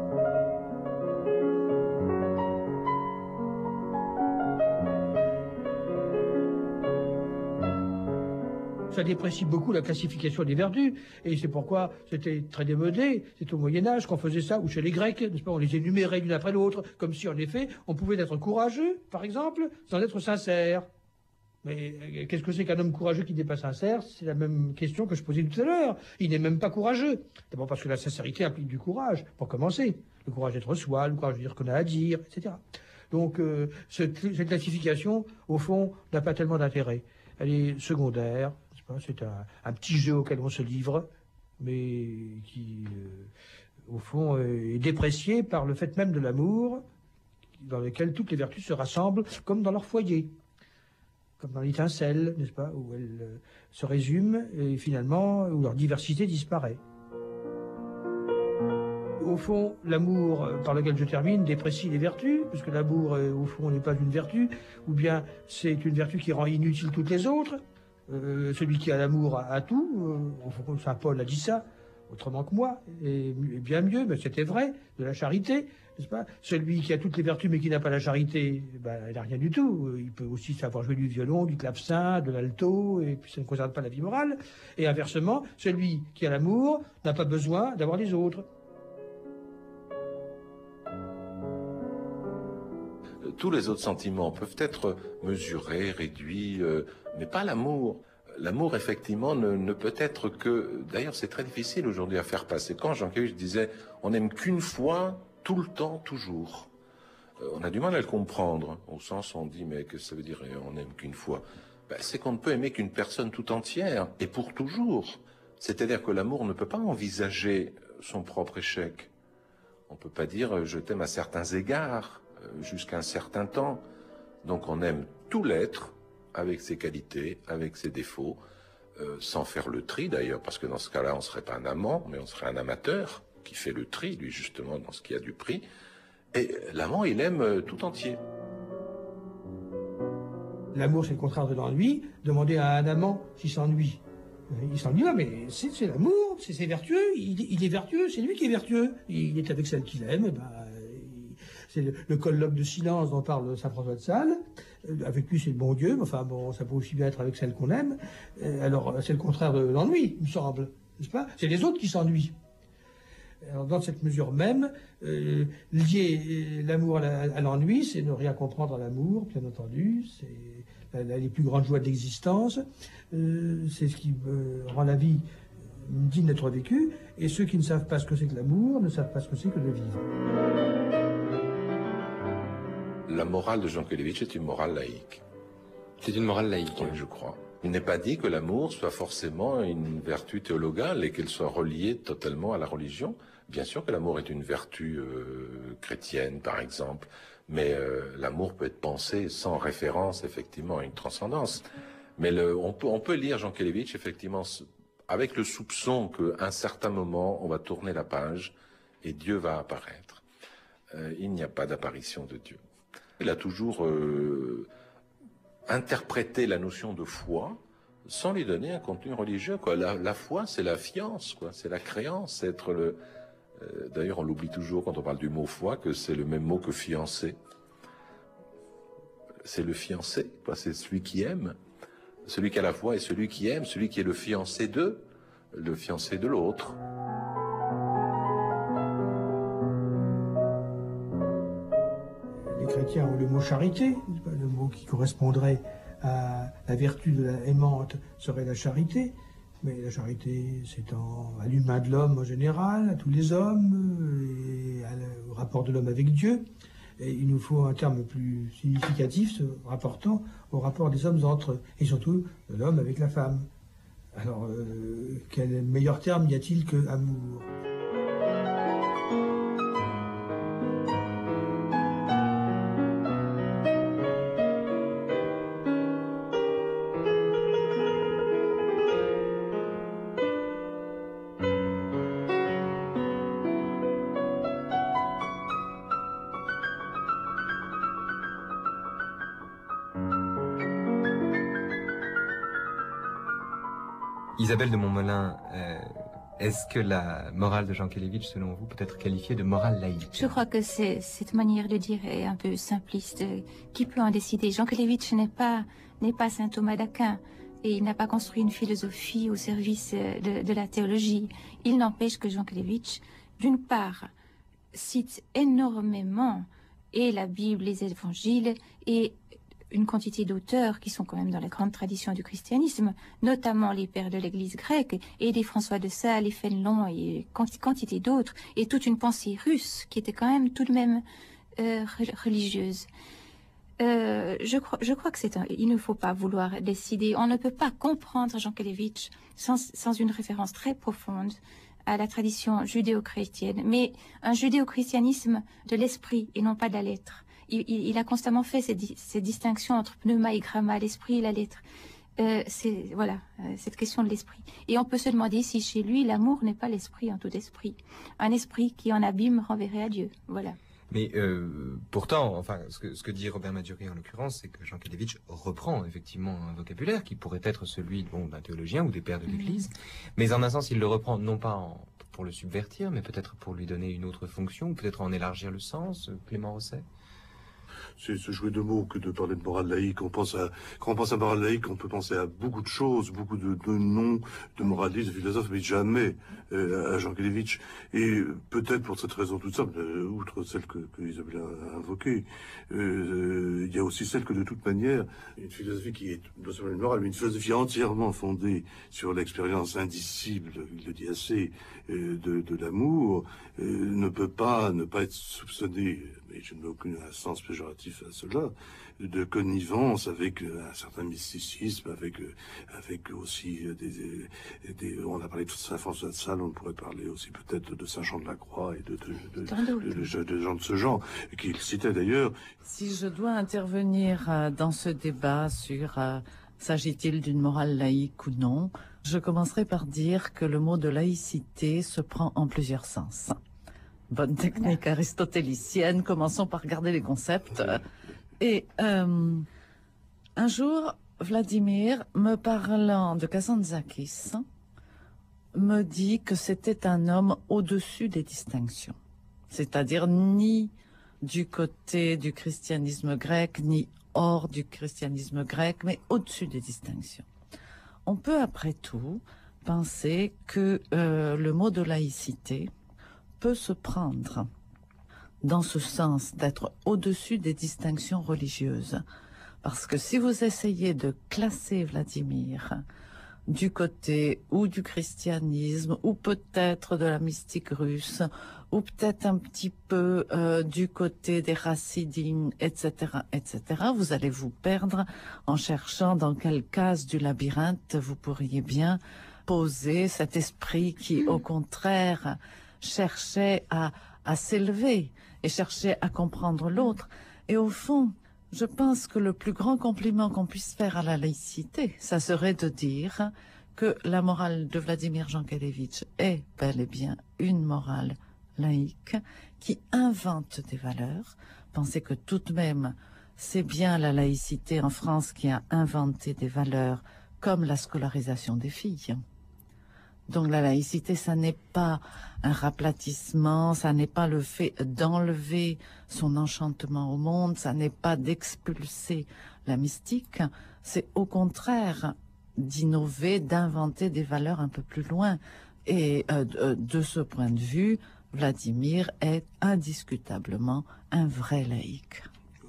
Ça déprécie beaucoup la classification des vertus, et c'est pourquoi c'était très démodé, c'est au Moyen-Âge qu'on faisait ça, ou chez les Grecs, n'est-ce pas, on les énumérait l'une après l'autre, comme si en effet, on pouvait être courageux, par exemple, sans être sincère. Mais qu'est-ce que c'est qu'un homme courageux qui n'est pas sincère? C'est la même question que je posais tout à l'heure. Il n'est même pas courageux. D'abord parce que la sincérité implique du courage, pour commencer. Le courage d'être soi, le courage de dire ce qu'on a à dire, etc. Donc cette classification, au fond, n'a pas tellement d'intérêt. Elle est secondaire. C'est un petit jeu auquel on se livre, mais qui, au fond, est déprécié par le fait même de l'amour, dans lequel toutes les vertus se rassemblent, comme dans leur foyer, comme dans l'étincelle, n'est-ce pas, où elles se résument, et finalement, où leur diversité disparaît. Au fond, l'amour par lequel je termine déprécie les vertus, puisque l'amour, au fond, n'est pas une vertu, ou bien c'est une vertu qui rend inutile toutes les autres. Celui qui a l'amour a tout, Saint Paul a dit ça, autrement que moi, et bien mieux, mais c'était vrai, de la charité, n'est-ce pas? Celui qui a toutes les vertus mais qui n'a pas la charité, ben, il n'a rien du tout. Il peut aussi savoir jouer du violon, du clavecin, de l'alto, et puis ça ne concerne pas la vie morale. Et inversement, celui qui a l'amour n'a pas besoin d'avoir les autres. Tous les autres sentiments peuvent être mesurés, réduits, mais pas l'amour. L'amour, effectivement, ne peut être que... D'ailleurs, c'est très difficile aujourd'hui à faire passer. Quand Jankélévitch disait « on n'aime qu'une fois, tout le temps, toujours », on a du mal à le comprendre. Au sens où on dit « mais que ça veut dire on n'aime qu'une fois » ben, c'est qu'on ne peut aimer qu'une personne tout entière, et pour toujours. C'est-à-dire que l'amour ne peut pas envisager son propre échec. On ne peut pas dire « je t'aime à certains égards ». Jusqu'à un certain temps. Donc on aime tout l'être, avec ses qualités, avec ses défauts, sans faire le tri d'ailleurs, parce que dans ce cas-là, on ne serait pas un amant, mais on serait un amateur, qui fait le tri, lui, justement, dans ce qui a du prix. Et l'amant, il aime tout entier. L'amour, c'est le contraire de l'ennui. Demandez à un amant s'il s'ennuie. Il s'ennuie pas, mais c'est l'amour, c'est vertueux, il est vertueux, c'est lui qui est vertueux. Il est avec celle qu'il aime, c'est le colloque de silence dont parle saint François de Sales. Avec lui, c'est le bon Dieu, mais enfin, bon, ça peut aussi bien être avec celle qu'on aime. Alors, c'est le contraire de l'ennui, il me semble, n'est-ce pas? C'est les autres qui s'ennuient. Alors, dans cette mesure même, lier l'amour à l'ennui, c'est ne rien comprendre à l'amour, bien entendu, c'est les plus grandes joies de l'existence, c'est ce qui rend la vie digne d'être vécue, et ceux qui ne savent pas ce que c'est que l'amour ne savent pas ce que c'est que de vivre. La morale de Jankélévitch est une morale laïque. C'est une morale laïque. Oui, je crois. Il n'est pas dit que l'amour soit forcément une vertu théologale et qu'elle soit reliée totalement à la religion. Bien sûr que l'amour est une vertu chrétienne, par exemple, mais l'amour peut être pensé sans référence, effectivement, à une transcendance. Mais on peut lire Jankélévitch, effectivement, avec le soupçon qu'à un certain moment, on va tourner la page et Dieu va apparaître. Il n'y a pas d'apparition de Dieu. Il a toujours interprété la notion de foi sans lui donner un contenu religieux, quoi. La foi, c'est la fiance, quoi. C'est la créance, c'est être le... D'ailleurs, on l'oublie toujours quand on parle du mot foi, que c'est le même mot que fiancé. C'est le fiancé, quoi. C'est celui qui aime. Celui qui a la foi est celui qui aime, celui qui est le fiancé de l'autre. chrétiens ont le mot charité, le mot qui correspondrait à la vertu de la aimante serait la charité. Mais la charité s'étend à l'humain de l'homme en général, à tous les hommes, et au rapport de l'homme avec Dieu. Et il nous faut un terme plus significatif, se rapportant au rapport des hommes entre eux, et surtout de l'homme avec la femme. Alors, quel meilleur terme y a-t-il que amour ? Isabelle de Montmolin, est-ce que la morale de Jankélévitch, selon vous, peut être qualifiée de morale laïque? Je crois que cette manière de dire est un peu simpliste. Qui peut en décider? Jankélévitch n'est pas saint Thomas d'Aquin et il n'a pas construit une philosophie au service de la théologie. Il n'empêche que Jankélévitch, d'une part, cite énormément et la Bible, les évangiles et une quantité d'auteurs qui sont quand même dans la grande tradition du christianisme, notamment les pères de l'Église grecque, et des François de Sales, et Fénelon, et quantité d'autres, et toute une pensée russe qui était quand même tout de même religieuse. Je crois que il ne faut pas vouloir décider. On ne peut pas comprendre Jankélévitch sans une référence très profonde à la tradition judéo-chrétienne, mais un judéo-christianisme de l'esprit et non pas de la lettre. Il a constamment fait ces distinctions entre pneuma et gramma, l'esprit et la lettre. Cette question de l'esprit. Et on peut se demander si chez lui, l'amour n'est pas l'esprit en tout esprit. Un esprit qui en abîme renverrait à Dieu. Voilà. Mais pourtant, enfin, ce que dit Robert Maduri en l'occurrence, c'est que Jankélévitch reprend effectivement un vocabulaire qui pourrait être celui d'un théologien ou des pères de l'Église. Mais en un sens, il le reprend non pas pour le subvertir, mais peut-être pour lui donner une autre fonction, ou peut-être en élargir le sens, Clément Rosset. C'est ce jouet de mots que de parler de morale laïque. Quand on pense à morale laïque, on peut penser à beaucoup de choses, beaucoup de noms de moralistes, de philosophes, mais jamais à Jankélévitch. Et peut-être pour cette raison toute simple, outre celle que Isabelle a invoquée, il y a aussi celle que de toute manière, une philosophie qui est non seulement une morale, mais une philosophie entièrement fondée sur l'expérience indicible, il le dit assez, de l'amour, ne peut pas ne pas être soupçonnée, mais je ne mets aucun sens péjoratif à cela, de connivence avec un certain mysticisme, avec aussi on a parlé de Saint François de Sales, on pourrait parler aussi peut-être de Saint Jean de la Croix et de gens de ce genre, qu'il citait d'ailleurs. Si je dois intervenir dans ce débat sur s'agit-il d'une morale laïque ou non, je commencerai par dire que le mot de laïcité se prend en plusieurs sens. Bonne technique aristotélicienne, commençons par garder les concepts. Et un jour, Vladimir, me parlant de Kazantzakis, me dit que c'était un homme au-dessus des distinctions. C'est-à-dire ni du côté du christianisme grec, ni hors du christianisme grec, mais au-dessus des distinctions. On peut après tout penser que le mot de laïcité peut se prendre dans ce sens d'être au-dessus des distinctions religieuses. Parce que si vous essayez de classer Vladimir du côté ou du christianisme, ou peut-être de la mystique russe, ou peut-être un petit peu du côté des Chassidim, etc., vous allez vous perdre en cherchant dans quelle case du labyrinthe vous pourriez bien poser cet esprit qui, au contraire, cherchait à s'élever et cherchait à comprendre l'autre. Et au fond, je pense que le plus grand compliment qu'on puisse faire à la laïcité, ça serait de dire que la morale de Vladimir Jankélévitch est bel et bien une morale laïque qui invente des valeurs. Pensez que tout de même, c'est bien la laïcité en France qui a inventé des valeurs comme la scolarisation des filles. Donc la laïcité, ça n'est pas un raplatissement, ça n'est pas le fait d'enlever son enchantement au monde, ça n'est pas d'expulser la mystique, c'est au contraire d'innover, d'inventer des valeurs un peu plus loin. Et de ce point de vue, Vladimir est indiscutablement un vrai laïc.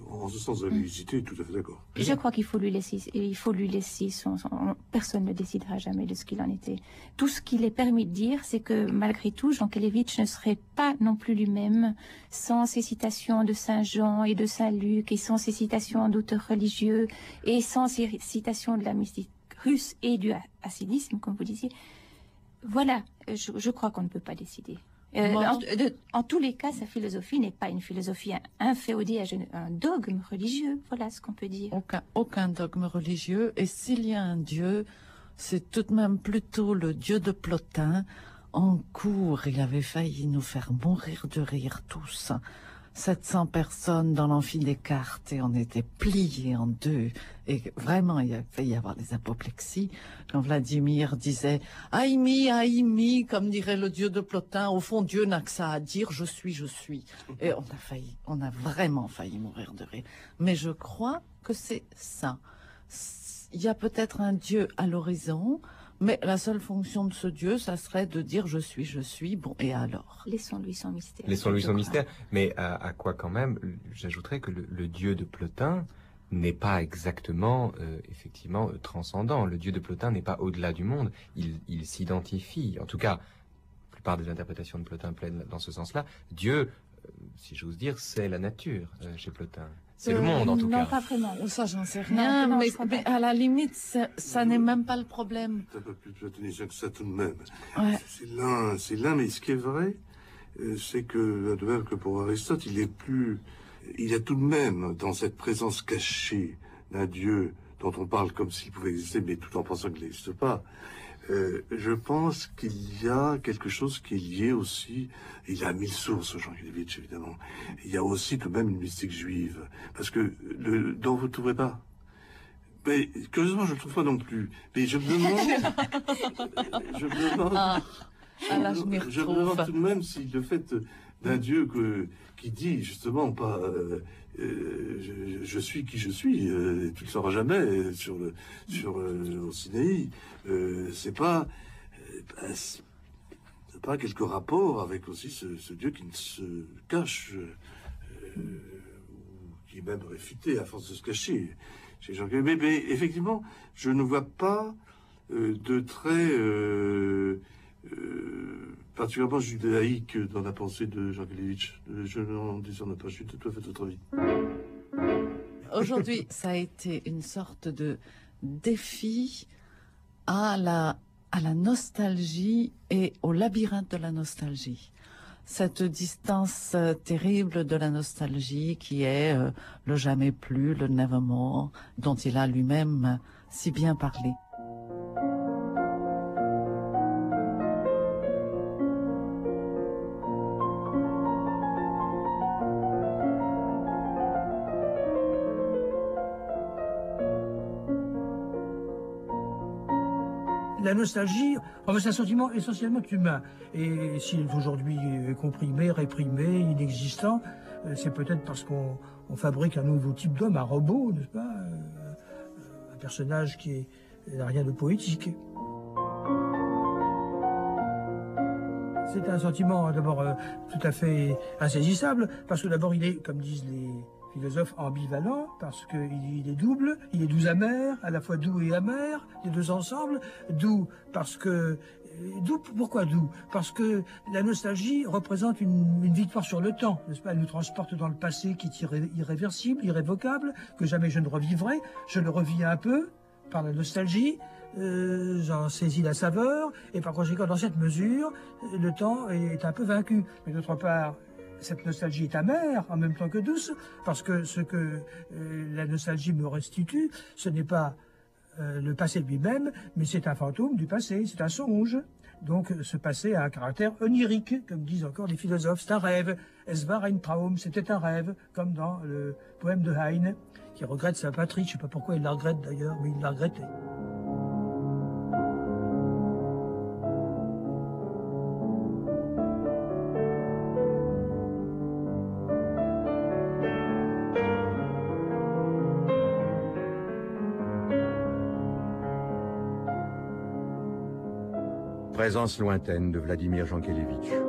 En ce sens, vous avez hésité, tout à fait d'accord. Je crois qu'il faut lui laisser personne ne décidera jamais de ce qu'il en était. Tout ce qu'il est permis de dire, c'est que malgré tout, Jankélévitch ne serait pas non plus lui-même sans ces citations de Saint Jean et de Saint Luc et sans ces citations d'auteurs religieux et sans ces citations de la mystique russe et du hassidisme, comme vous disiez. Voilà, je crois qu'on ne peut pas décider. En tous les cas, sa philosophie n'est pas une philosophie inféodée à un dogme religieux. Voilà ce qu'on peut dire. Aucun dogme religieux. Et s'il y a un dieu, c'est tout de même plutôt le dieu de Plotin. En cours, il avait failli nous faire mourir de rire tous. 700 personnes dans l'amphi des cartes et on était pliés en deux. Et vraiment, il a failli y avoir des apoplexies. Quand Vladimir disait « Aïmi, Aïmi », comme dirait le dieu de Plotin, au fond, Dieu n'a que ça à dire, je suis, je suis. Et on a vraiment failli mourir de rire. Mais je crois que c'est ça. Il y a peut-être un Dieu à l'horizon, mais la seule fonction de ce Dieu, ça serait de dire je suis, bon, et alors? Laissons-lui son mystère. Laissons-lui son mystère. Mais à quoi quand même, j'ajouterais que le Dieu de Plotin n'est pas exactement, effectivement, transcendant. Le Dieu de Plotin n'est pas au-delà du monde. Il s'identifie. En tout cas, la plupart des interprétations de Plotin plaident dans ce sens-là. Dieu, si j'ose dire, c'est la nature chez Plotin. C'est le monde, en tout cas. Non, pas vraiment. Ça, j'en sais rien, Non, mais à la limite, ça n'est même pas le problème. C'est un peu plus platonicien que ça tout de même. Ouais. C'est l'un, mais ce qui est vrai, c'est que, de même que pour Aristote, il y a tout de même, dans cette présence cachée d'un Dieu dont on parle comme s'il pouvait exister, mais tout en pensant qu'il n'existe pas, je pense qu'il y a quelque chose qui est lié aussi, il y a 1000 sources, Jankélévitch, évidemment. Il y a aussi tout de même une mystique juive, parce que dont vous ne trouvez pas. Mais curieusement, je ne le trouve pas non plus. Mais je me demande, je me demande tout de même si le fait d'un Dieu qui dit justement pas je suis qui je suis, tu le sauras jamais au Sinaï, c'est pas quelque rapport avec aussi ce Dieu qui ne se cache, ou qui est même réfuté à force de se cacher. Chez Jean mais effectivement, je ne vois pas de trait particulièrement judaïque dans la pensée de Jankélévitch. Je n'en discerne pas, je suis tout à fait de votre avis. Aujourd'hui, ça a été une sorte de défi à la nostalgie et au labyrinthe de la nostalgie. Cette distance terrible de la nostalgie qui est le jamais plus, le nevermore, dont il a lui-même si bien parlé. La nostalgie, c'est un sentiment essentiellement humain. Et s'il est aujourd'hui comprimé, réprimé, inexistant, c'est peut-être parce qu'on fabrique un nouveau type d'homme, un robot, n'est-ce pas, un personnage qui n'a rien de poétique. C'est un sentiment d'abord tout à fait insaisissable, parce que d'abord il est, comme disent les philosophe ambivalent, parce qu'il est double, il est doux amer, à la fois doux et amer, les deux ensemble. Doux, parce que... Doux, pourquoi doux? Parce que la nostalgie représente une victoire sur le temps, n'est-ce pas? Elle nous transporte dans le passé qui est irréversible, irrévocable, que jamais je ne revivrai. Je le revis un peu par la nostalgie, j'en saisis la saveur, et par conséquent, dans cette mesure, le temps est un peu vaincu. Mais d'autre part, cette nostalgie est amère en même temps que douce, parce que ce que la nostalgie me restitue, ce n'est pas le passé lui-même, mais c'est un fantôme du passé, c'est un songe. Donc ce passé a un caractère onirique, comme disent encore les philosophes, c'est un rêve. Es war ein Traum, c'était un rêve, comme dans le poème de Heine, qui regrette sa patrie, je ne sais pas pourquoi il la regrette d'ailleurs, mais il l'a regretté. Présence lointaine de Vladimir Jankélévitch.